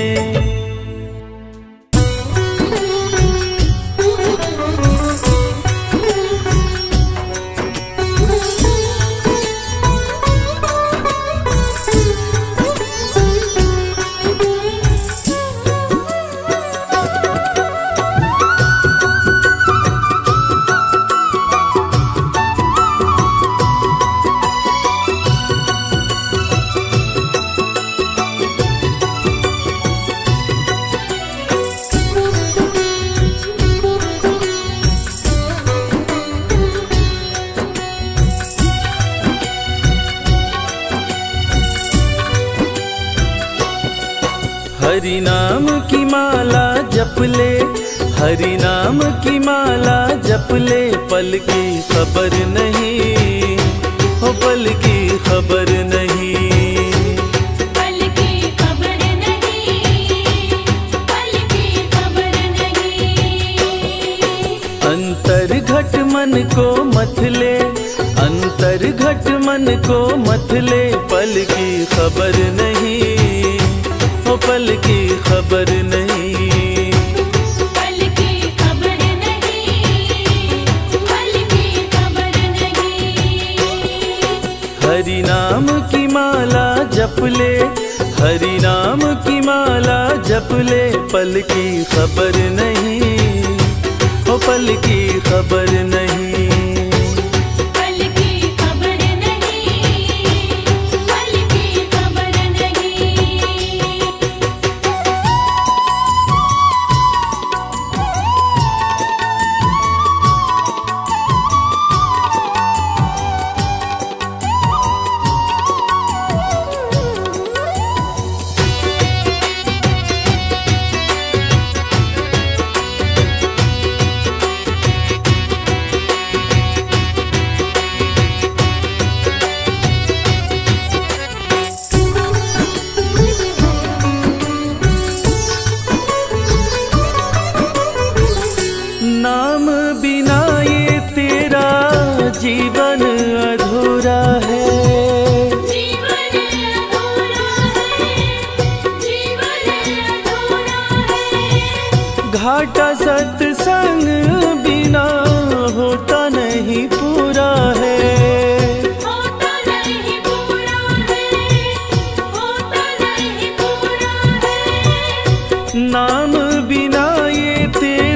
हरि नाम की माला जप ले। हरि नाम की माला जप ले। पल की खबर नहीं हो पल की खबर नहीं। पल की खबर नहीं। पल की खबर नहीं। अंतर घट मन को मत ले। अंतर घट मन को मत ले। पल की खबर नहीं हो पल की खबर नहीं। पल की खबर नहीं। पल की खबर नहीं। हरि नाम की माला जप ले। हरि नाम की माला जप ले। पल की खबर नहीं हो पल की खबर नहीं। पल की खबर नहीं। पल की खबर नहीं। नाम बिना ये तेरा जीवन अधूरा है। जीवन अधूरा है। जीवन अधूरा है। घाटा सत्संग बिना होता नहीं पूरा है। होता नहीं पूरा है। होता नहीं पूरा है। नाम बिना ये तेरा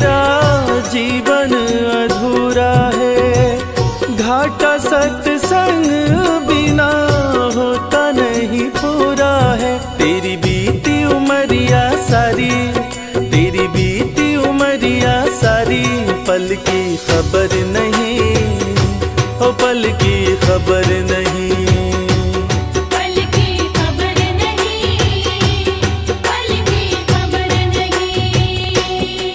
दुनिया सारी, पल की खबर नहीं, ओ पल की खबर नहीं। पल की खबर नहीं, पल की खबर नहीं।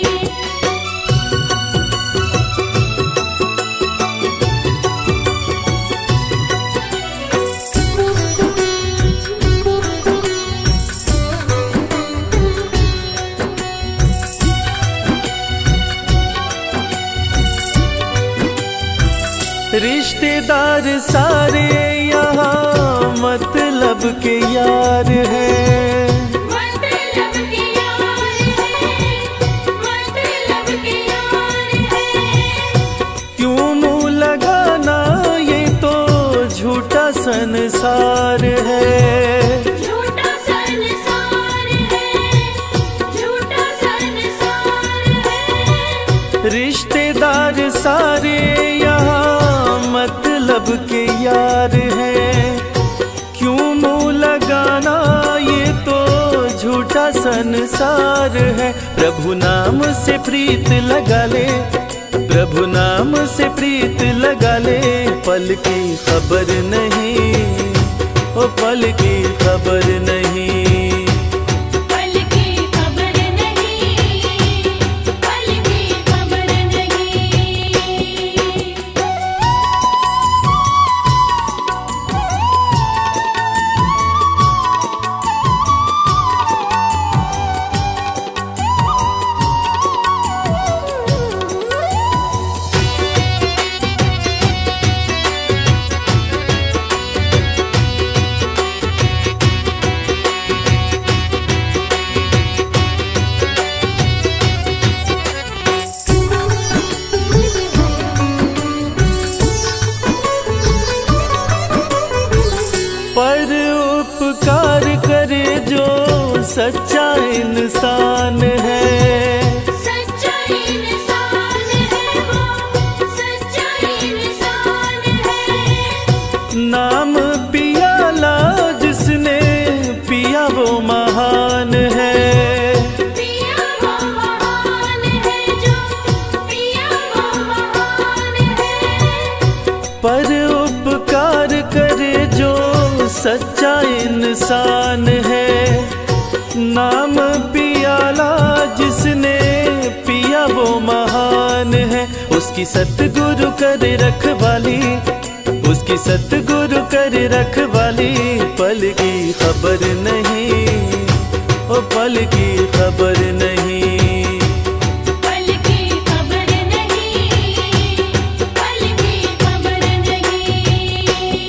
रिश्तेदार सारे यहाँ मतलब के यार हैं, मतलब के यार हैं, मतलब के यार हैं। क्यों मुँह लगाना, ये तो झूठा संसार है। झूठा संसार है, झूठा संसार है। रिश्तेदार सारे यहाँ मतलब के यार हैं, क्यों मुँह लगाना, ये तो झूठा संसार है। प्रभु नाम से प्रीत लगा ले, प्रभु नाम से प्रीत लगा ले, पल की खबर नहीं, ओ पल की खबर नहीं। पल की खबर नहीं, पल की खबर नहीं। पर उपकार करे जो सच्चा इंसान है, सच्चा इंसान है वो, सच्चा इंसान है। नाम पियाला जिसने पिया वो महान है। पिया वो महान है जो, पिया वो महान है। पर उपकार करे जो सच्चा इंसान है, नाम पियाला जिसने पिया वो महान है। उसकी सतगुरु करे रखवाली, उसकी सतगुरु करे रखवाली, पल की खबर नहीं, ओ पल की खबर नहीं। पल की खबर नहीं, पल की खबर नहीं।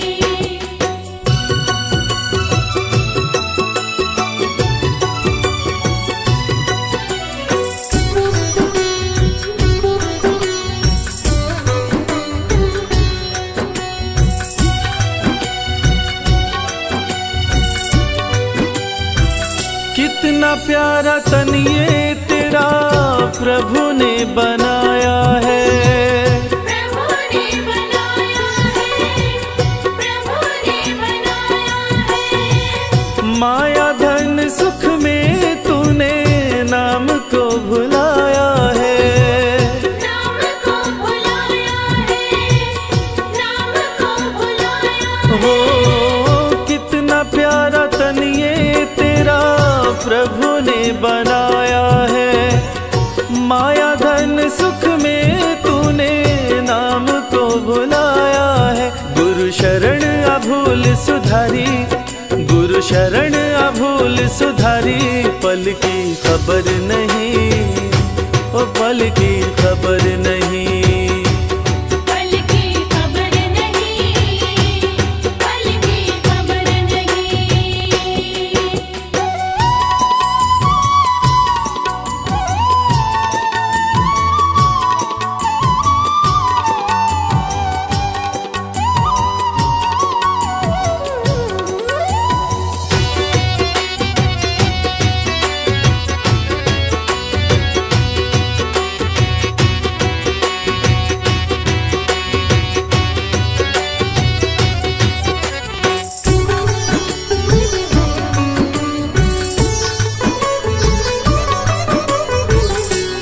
कितना प्यारा तन ये तेरा प्रभु ने बनाया है। प्रभु ने बनाया है, प्रभु ने बनाया है। माया धन सुख में तूने नाम को भुलाया है। नाम को भुलाया है, नाम को भुलाया है। हो कितना प्यारा तन ये तेरा प्रभु ने बनाया है। माया धन सुख में तूने नाम को भुलाया है। गुरु शरण अभूल सुधारी, गुरु शरण अभूल सुधारी, पल की खबर नहीं, ओ पल की खबर नहीं। पल की खबर नहीं, पल की खबर नहीं।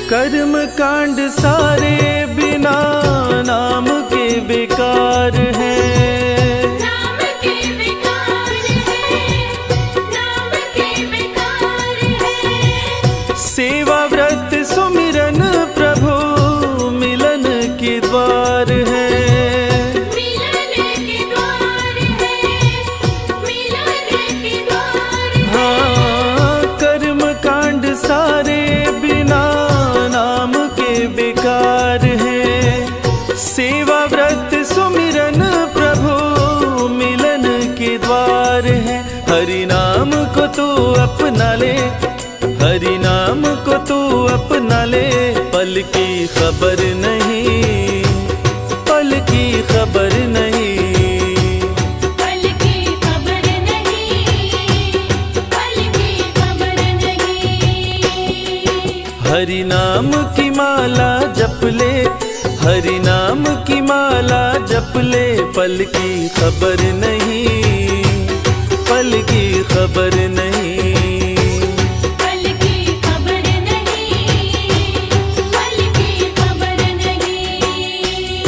कर्म कांड सारे बिना नाम के बेकार हैं। नाम के बेकार है, नाम के बेकार है। सेवा व्रत सुमिरन प्रभु मिलन के द्वार है। मिलन के द्वार है, मिलन के द्वार है। हाँ, कर्म कांड सारे बिना नाम के बेकार है। सेवा व्रत सुमिरन प्रभु मिलन के द्वार है। हरि नाम को तू अपना ले, हरि नाम को तू अपना ले। पल की खबर नहीं, पल की खबर नहीं। पल की खबर नहीं, पल की खबर नहीं। हरि नाम की माला जप ले, हरि नाम की माला जप ले। पल की खबर नहीं, पल की खबर नहीं। पल की खबर नहीं, पल की खबर नहीं।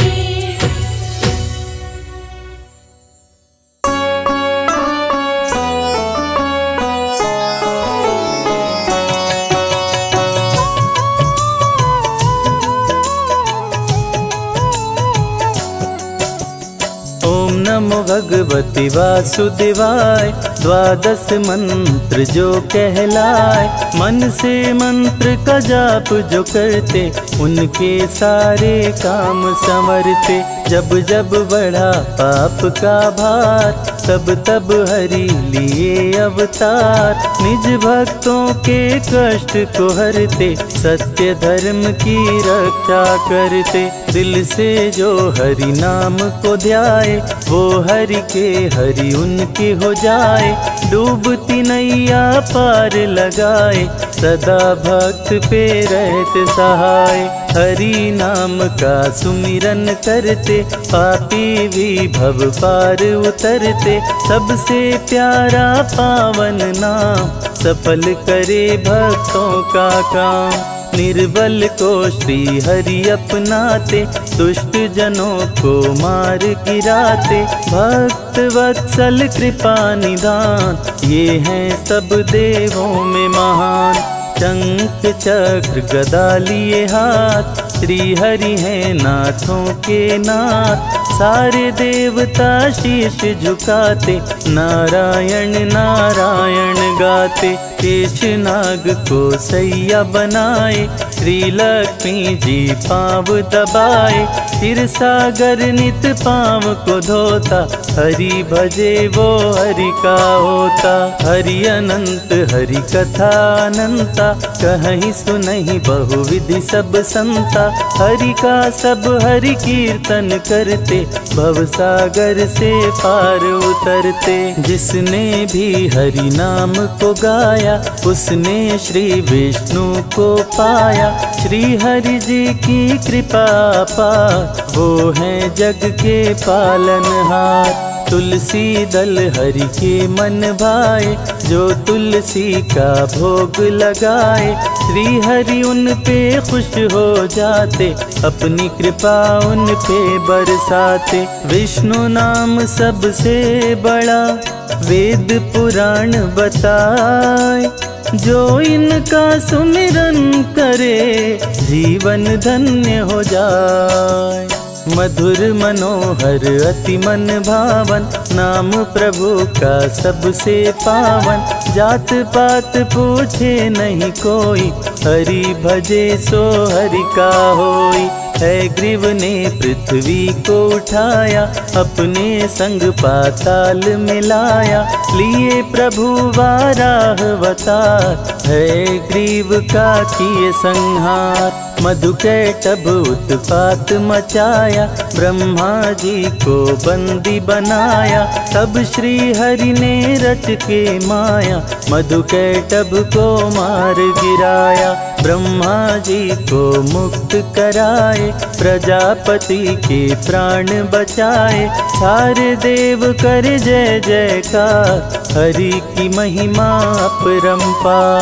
ओम नमो भगवते वासुदेवाय। द्वादश मंत्र जो कहलाए, मन से मंत्र का जाप जो करते, उनके सारे काम संवरते। जब जब बढ़ा पाप का भार, तब तब हरि लिए अवतार। निज भक्तों के कष्ट को हरते, सत्य धर्म की रक्षा करते। दिल से जो हरि नाम को ध्याए, वो हरि के हरि उनकी हो जाए। डूबती नैया पार लगाए, सदा भक्त पे रहते सहाय। हरि नाम का सुमिरन करते, पापी भी भव पार उतरते। सबसे प्यारा पावन नाम, सफल करे भक्तों का काम। निर्बल को श्री हरि अपनाते, दुष्ट जनों को मार गिराते। भक्त वत्सल कृपा निदान, ये हैं सब देवों में महान। शंख चक्र गदा लिए हाथ, श्री हरि हैं नाथों के नाथ। सारे देवता शीश झुकाते, नारायण नारायण गाते। शेष नाग को सैया बनाए, श्री लक्ष्मी जी पाँव दबाए। फिर सागर नित पाँव को धोता, हरि भजे वो हरि का होता। हरि अनंत हरि कथा अनंता, कहीं सुनहि बहुविधि सब संता। हरि का सब हरि कीर्तन करते, भव सागर से पार उतरते। जिसने भी हरि नाम को गाया, उसने श्री विष्णु को पाया। श्री हरि जी की कृपा पार, वो हैं जग के पालनहार। तुलसी दल हरि के मन भाए, जो तुलसी का भोग लगाए। श्री हरि उन पे खुश हो जाते, अपनी कृपा उन पे बरसाते। विष्णु नाम सबसे बड़ा, वेद पुराण बताए। जो इनका सुमिरन करे, जीवन धन्य हो जाए। मधुर मनोहर अति मन भावन, नाम प्रभु का सबसे पावन। जात पात पूछे नहीं कोई, हरि भजे सो हरि का होई। है ग्रीव ने पृथ्वी को उठाया, अपने संग पाताल मिलाया। लिए प्रभु वाराह अवतार, है ग्रीव का किए संहार। मधुकैटभ उत्पात मचाया, ब्रह्मा जी को बंदी बनाया। तब श्री हरि ने रच के माया, मधुकैटभ को मार गिराया। ब्रह्मा जी को मुक्त कराए, प्रजापति के प्राण बचाए। सारे देव कर जय जयकार, हरि की महिमा अपरंपार।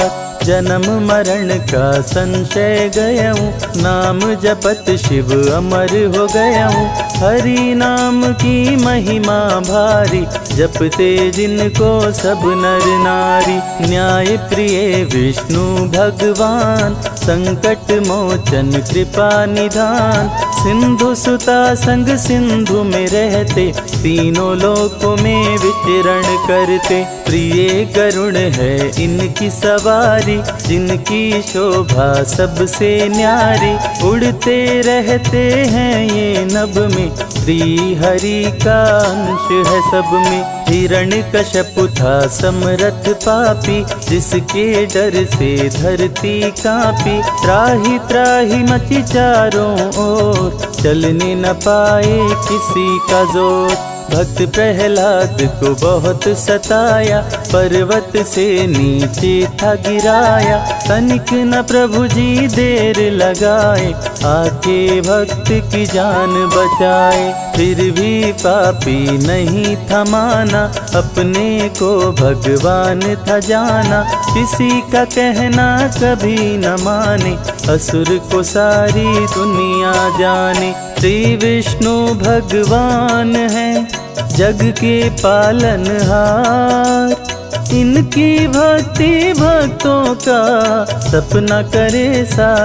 जन्म मरण का संशय गयऊँ, नाम जपत शिव अमर हो गयऊँ। हरि नाम की महिमा भारी, जपते जिनको सब नर नारी। न्याय प्रिय विष्णु भगवान, संकट मोचन कृपा निधान। सिंधु सुता संग सिंधु में रहते, तीनों लोकों में विचरण करते। प्रिय करुण है इनकी सवारी, जिनकी शोभा सबसे न्यारी। उड़ते रहते हैं ये नभ में, श्री हरि का अंश है सब में। हिरण्यकश्यप था समरथ पापी, जिसके डर से धरती कांपी। त्राहि त्राहि मची चारों ओर, चलने न पाए किसी का जोर। भक्त प्रहलाद को बहुत सताया, पर्वत से नीचे था गिराया। तनिक न प्रभु जी देर लगाए, आके भक्त की जान बचाए। फिर भी पापी नहीं था माना, अपने को भगवान था जाना। किसी का कहना कभी न माने, असुर को सारी दुनिया जाने। श्री विष्णु भगवान है जग के पालनहार, इनकी भक्ति भक्तों का सपना करे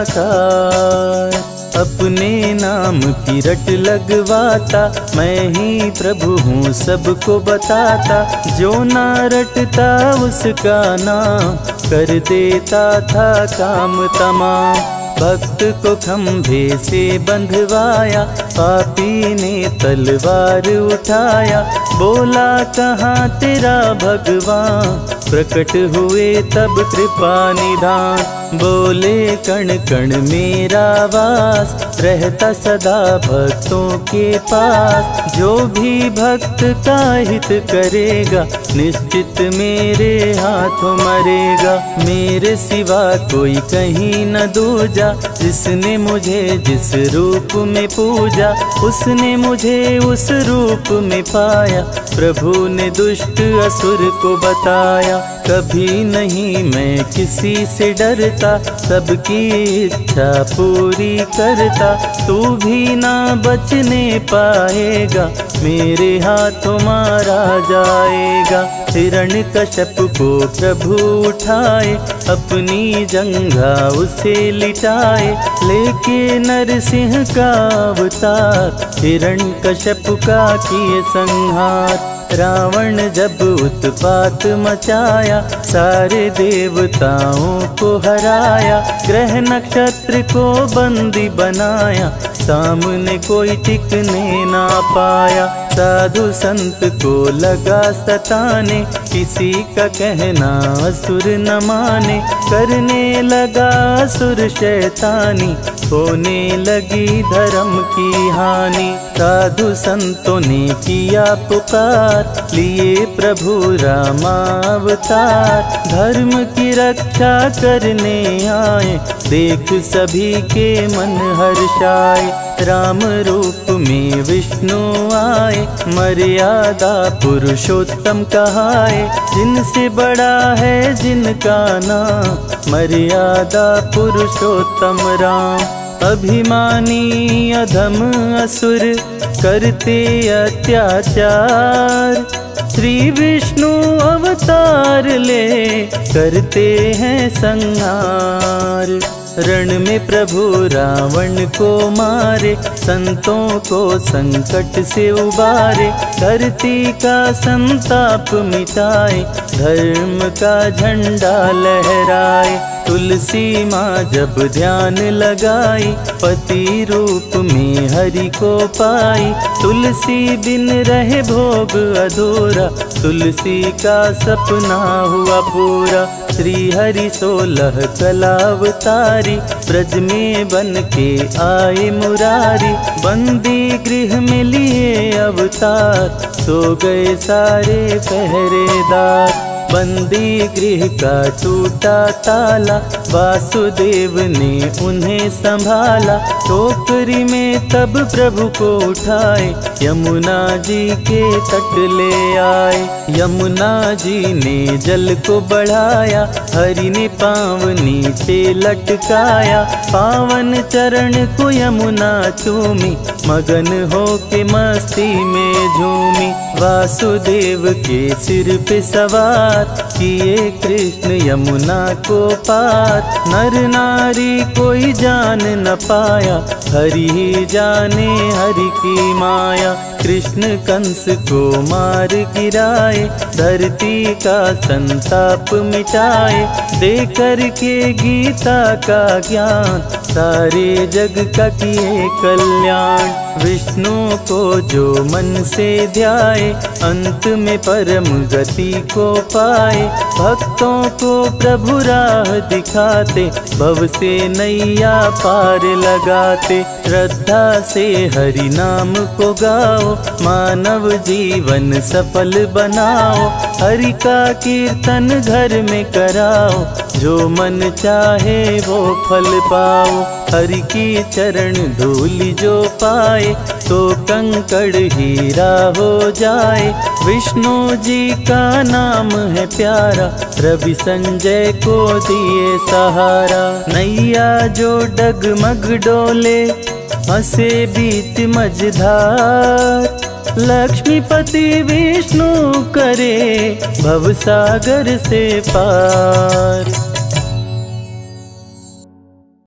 साकार। अपने नाम की रट लगवाता, मैं ही प्रभु हूँ सबको बताता। जो ना रटता उसका नाम, कर देता था काम तमाम। भक्त को खंभे से बंधवाया, पापी ने तलवार उठाया। बोला कहाँ तेरा भगवान, प्रकट हुए तब कृपा निधान। बोले कण कण मेरा वास, रहता सदा भक्तों के पास। जो भी भक्त का हित करेगा, निश्चित मेरे हाथों मरेगा। मेरे सिवा कोई कहीं न दूजा, जिसने मुझे जिस रूप में पूजा, उसने मुझे उस रूप में पाया। प्रभु ने दुष्ट असुर को बताया, कभी नहीं मैं किसी से डरता। सबकी इच्छा पूरी करता, तू भी ना बचने पाएगा, मेरे हाथों मारा जाएगा। हिरण्यकश्यप को प्रभु उठाए, अपनी जंघा उसे लिटाए। लेके नरसिंह का अवतार, हिरण्यकश्यप का किए संहार। रावण जब उत्पात मचाया, सारे देवताओं को हराया। ग्रह नक्षत्र को बंदी बनाया, सामने कोई टिकने ना पाया। साधु संत को लगा सताने, किसी का कहना असुर न माने। करने लगा असुर शैतानी, होने लगी धर्म की हानि। साधु संतों ने किया पुकार, लिए प्रभु रामावतार। धर्म की रक्षा करने आए, देख सभी के मन हर्षाए। राम रूप में विष्णु आए, मर्यादा पुरुषोत्तम कहाए। जिनसे बड़ा है जिनका नाम, मर्यादा पुरुषोत्तम राम। अभिमानी अधम असुर करते अत्याचार, श्री विष्णु अवतार ले करते हैं संहार। रण में प्रभु रावण को मारे, संतों को संकट से उबारे। धरती का संताप मिटाए, धर्म का झंडा लहराए। तुलसी माँ जब ध्यान लगाई, पति रूप में हरि को पाई। तुलसी बिन रहे भोग अधूरा, तुलसी का सपना हुआ पूरा। श्री हरि सोलह कलावतारी, ब्रज में बन के आए मुरारी। बंदी गृह में लिए अवतार, सो गए सारे पहरेदार। बंदी गृह का टूटा ताला, वासुदेव ने उन्हें संभाला। टोकरी में तब प्रभु को उठाए, यमुना जी के तट ले आए। यमुना जी ने जल को बढ़ाया, हरि ने पाँव नीचे लटकाया। पावन चरण को यमुना चूमी, मगन हो के मस्ती में झूमी। वासुदेव के सिर पे सवार, किए कृष्ण यमुना को पार। नर नारी कोई जान न पाया, हरि ही जाने हरि की माया। कृष्ण कंस को मार गिराए, धरती का संताप मिटाए। दे करके गीता का ज्ञान, सारे जग का किए कल्याण। विष्णु को जो मन से ध्याए, अंत में परम गति को पाए। भक्तों को प्रभु राह दिखाते, भव से नैया पार लगाते। श्रद्धा से हरि नाम को गाओ, मानव जीवन सफल बनाओ। हरि का कीर्तन घर में कराओ, जो मन चाहे वो फल पाओ। हरि की चरण धूल जो पाए, तो कंकड़ हीरा हो जाए। विष्णु जी का नाम है प्यारा, रवि संजय को दिए सहारा। नैया जो डगमग डोले, हंसे बीत मझधार। लक्ष्मीपति विष्णु करे, भवसागर से पार।